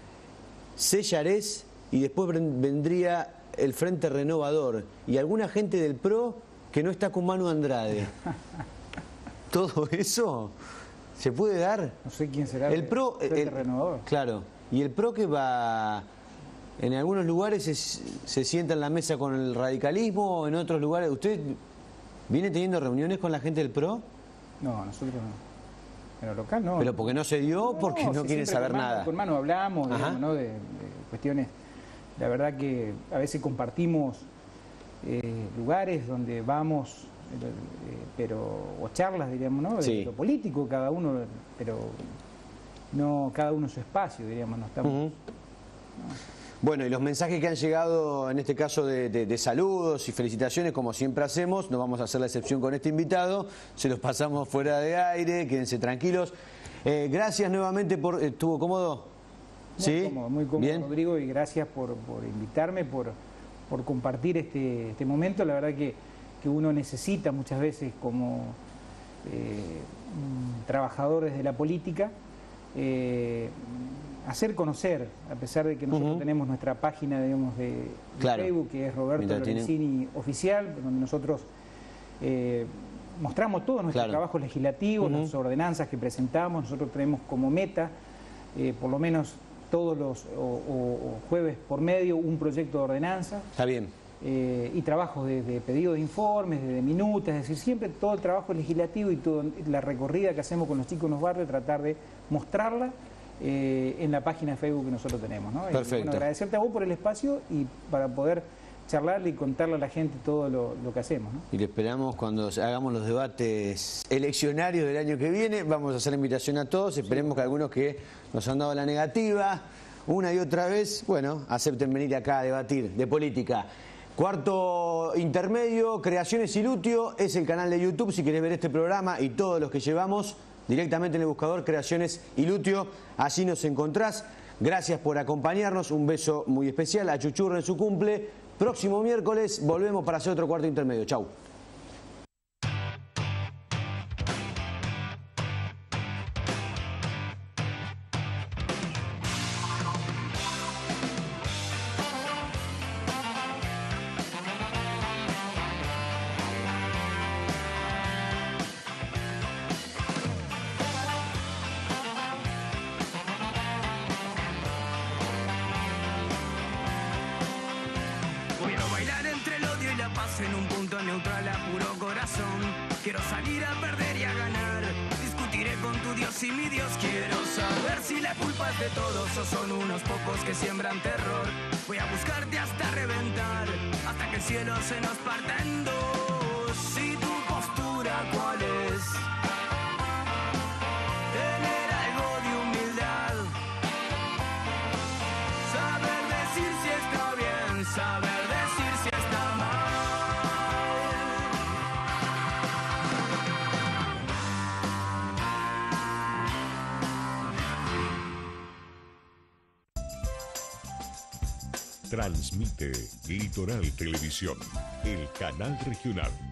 Sellarés y después vendría el Frente Renovador y alguna gente del P R O que no está con Manu Andrade. ¿Todo eso se puede dar? No sé quién será el P R O, el Frente el, Renovador. Claro, y el P R O que va, en algunos lugares se, se sienta en la mesa con el radicalismo, en otros lugares. ¿Usted viene teniendo reuniones con la gente del P R O? No, nosotros no. En lo local no. ¿Pero porque no se dio? ¿Porque no, no quieren saber con nada? Manu, con Manu hablamos, digamos, ¿no? de, de cuestiones. La verdad que a veces compartimos eh, lugares donde vamos, eh, pero o charlas, diríamos, ¿no? De Sí. lo político, cada uno, pero no cada uno su espacio, diríamos, no estamos. Uh-huh. no. Bueno, y los mensajes que han llegado, en este caso de, de, de saludos y felicitaciones, como siempre hacemos, no vamos a hacer la excepción con este invitado, se los pasamos fuera de aire, quédense tranquilos. Eh, gracias nuevamente por... ¿Estuvo cómodo? Muy ¿Sí? cómodo, muy cómodo, ¿Bien? Rodrigo, y gracias por, por invitarme, por, por compartir este, este momento. La verdad que, que uno necesita muchas veces como eh, un trabajador desde la política eh, hacer conocer, a pesar de que nosotros Uh-huh. tenemos nuestra página, digamos, de, de Claro. Facebook, que es Roberto Mientras tienen- Lorenzini Oficial, donde nosotros eh, mostramos todos nuestros Claro. trabajos legislativos, Uh-huh. las ordenanzas que presentamos. Nosotros tenemos como meta, eh, por lo menos todos los o, o- o jueves por medio, un proyecto de ordenanza. Está bien. Eh, y trabajos de, de pedido de informes, de, de minutas, es decir, siempre todo el trabajo legislativo y toda la recorrida que hacemos con los chicos en los barrios, tratar de mostrarla eh, en la página de Facebook que nosotros tenemos, ¿no? Y, Perfecto. bueno, agradecerte a vos por el espacio y para poder charlarle y contarle a la gente todo lo, lo que hacemos, ¿no? Y le esperamos cuando hagamos los debates eleccionarios del año que viene. Vamos a hacer la invitación a todos. Esperemos que algunos que nos han dado la negativa una y otra vez, bueno, acepten venir acá a debatir de política. Cuarto intermedio, Creaciones Ilutio, es el canal de YouTube. Si querés ver este programa y todos los que llevamos, directamente en el buscador Creaciones Ilutio, allí nos encontrás. Gracias por acompañarnos, un beso muy especial a Chuchurro en su cumple. Próximo miércoles volvemos para hacer otro cuarto intermedio. Chau. Quiero bailar entre el odio y la paz en un punto neutral a puro corazón. Quiero salir a perder y a ganar. Discutiré con tu Dios y mi Dios. Quiero saber si la culpa es de todos o son unos pocos que siembran terror. Voy a buscarte hasta reventar, hasta que el cielo se nos parta en dos. ¿Y tu postura cuál es? Tener algo de humildad. Saber decir si está bien, saber decir si está mal. Transmite Litoral Televisión, el canal regional.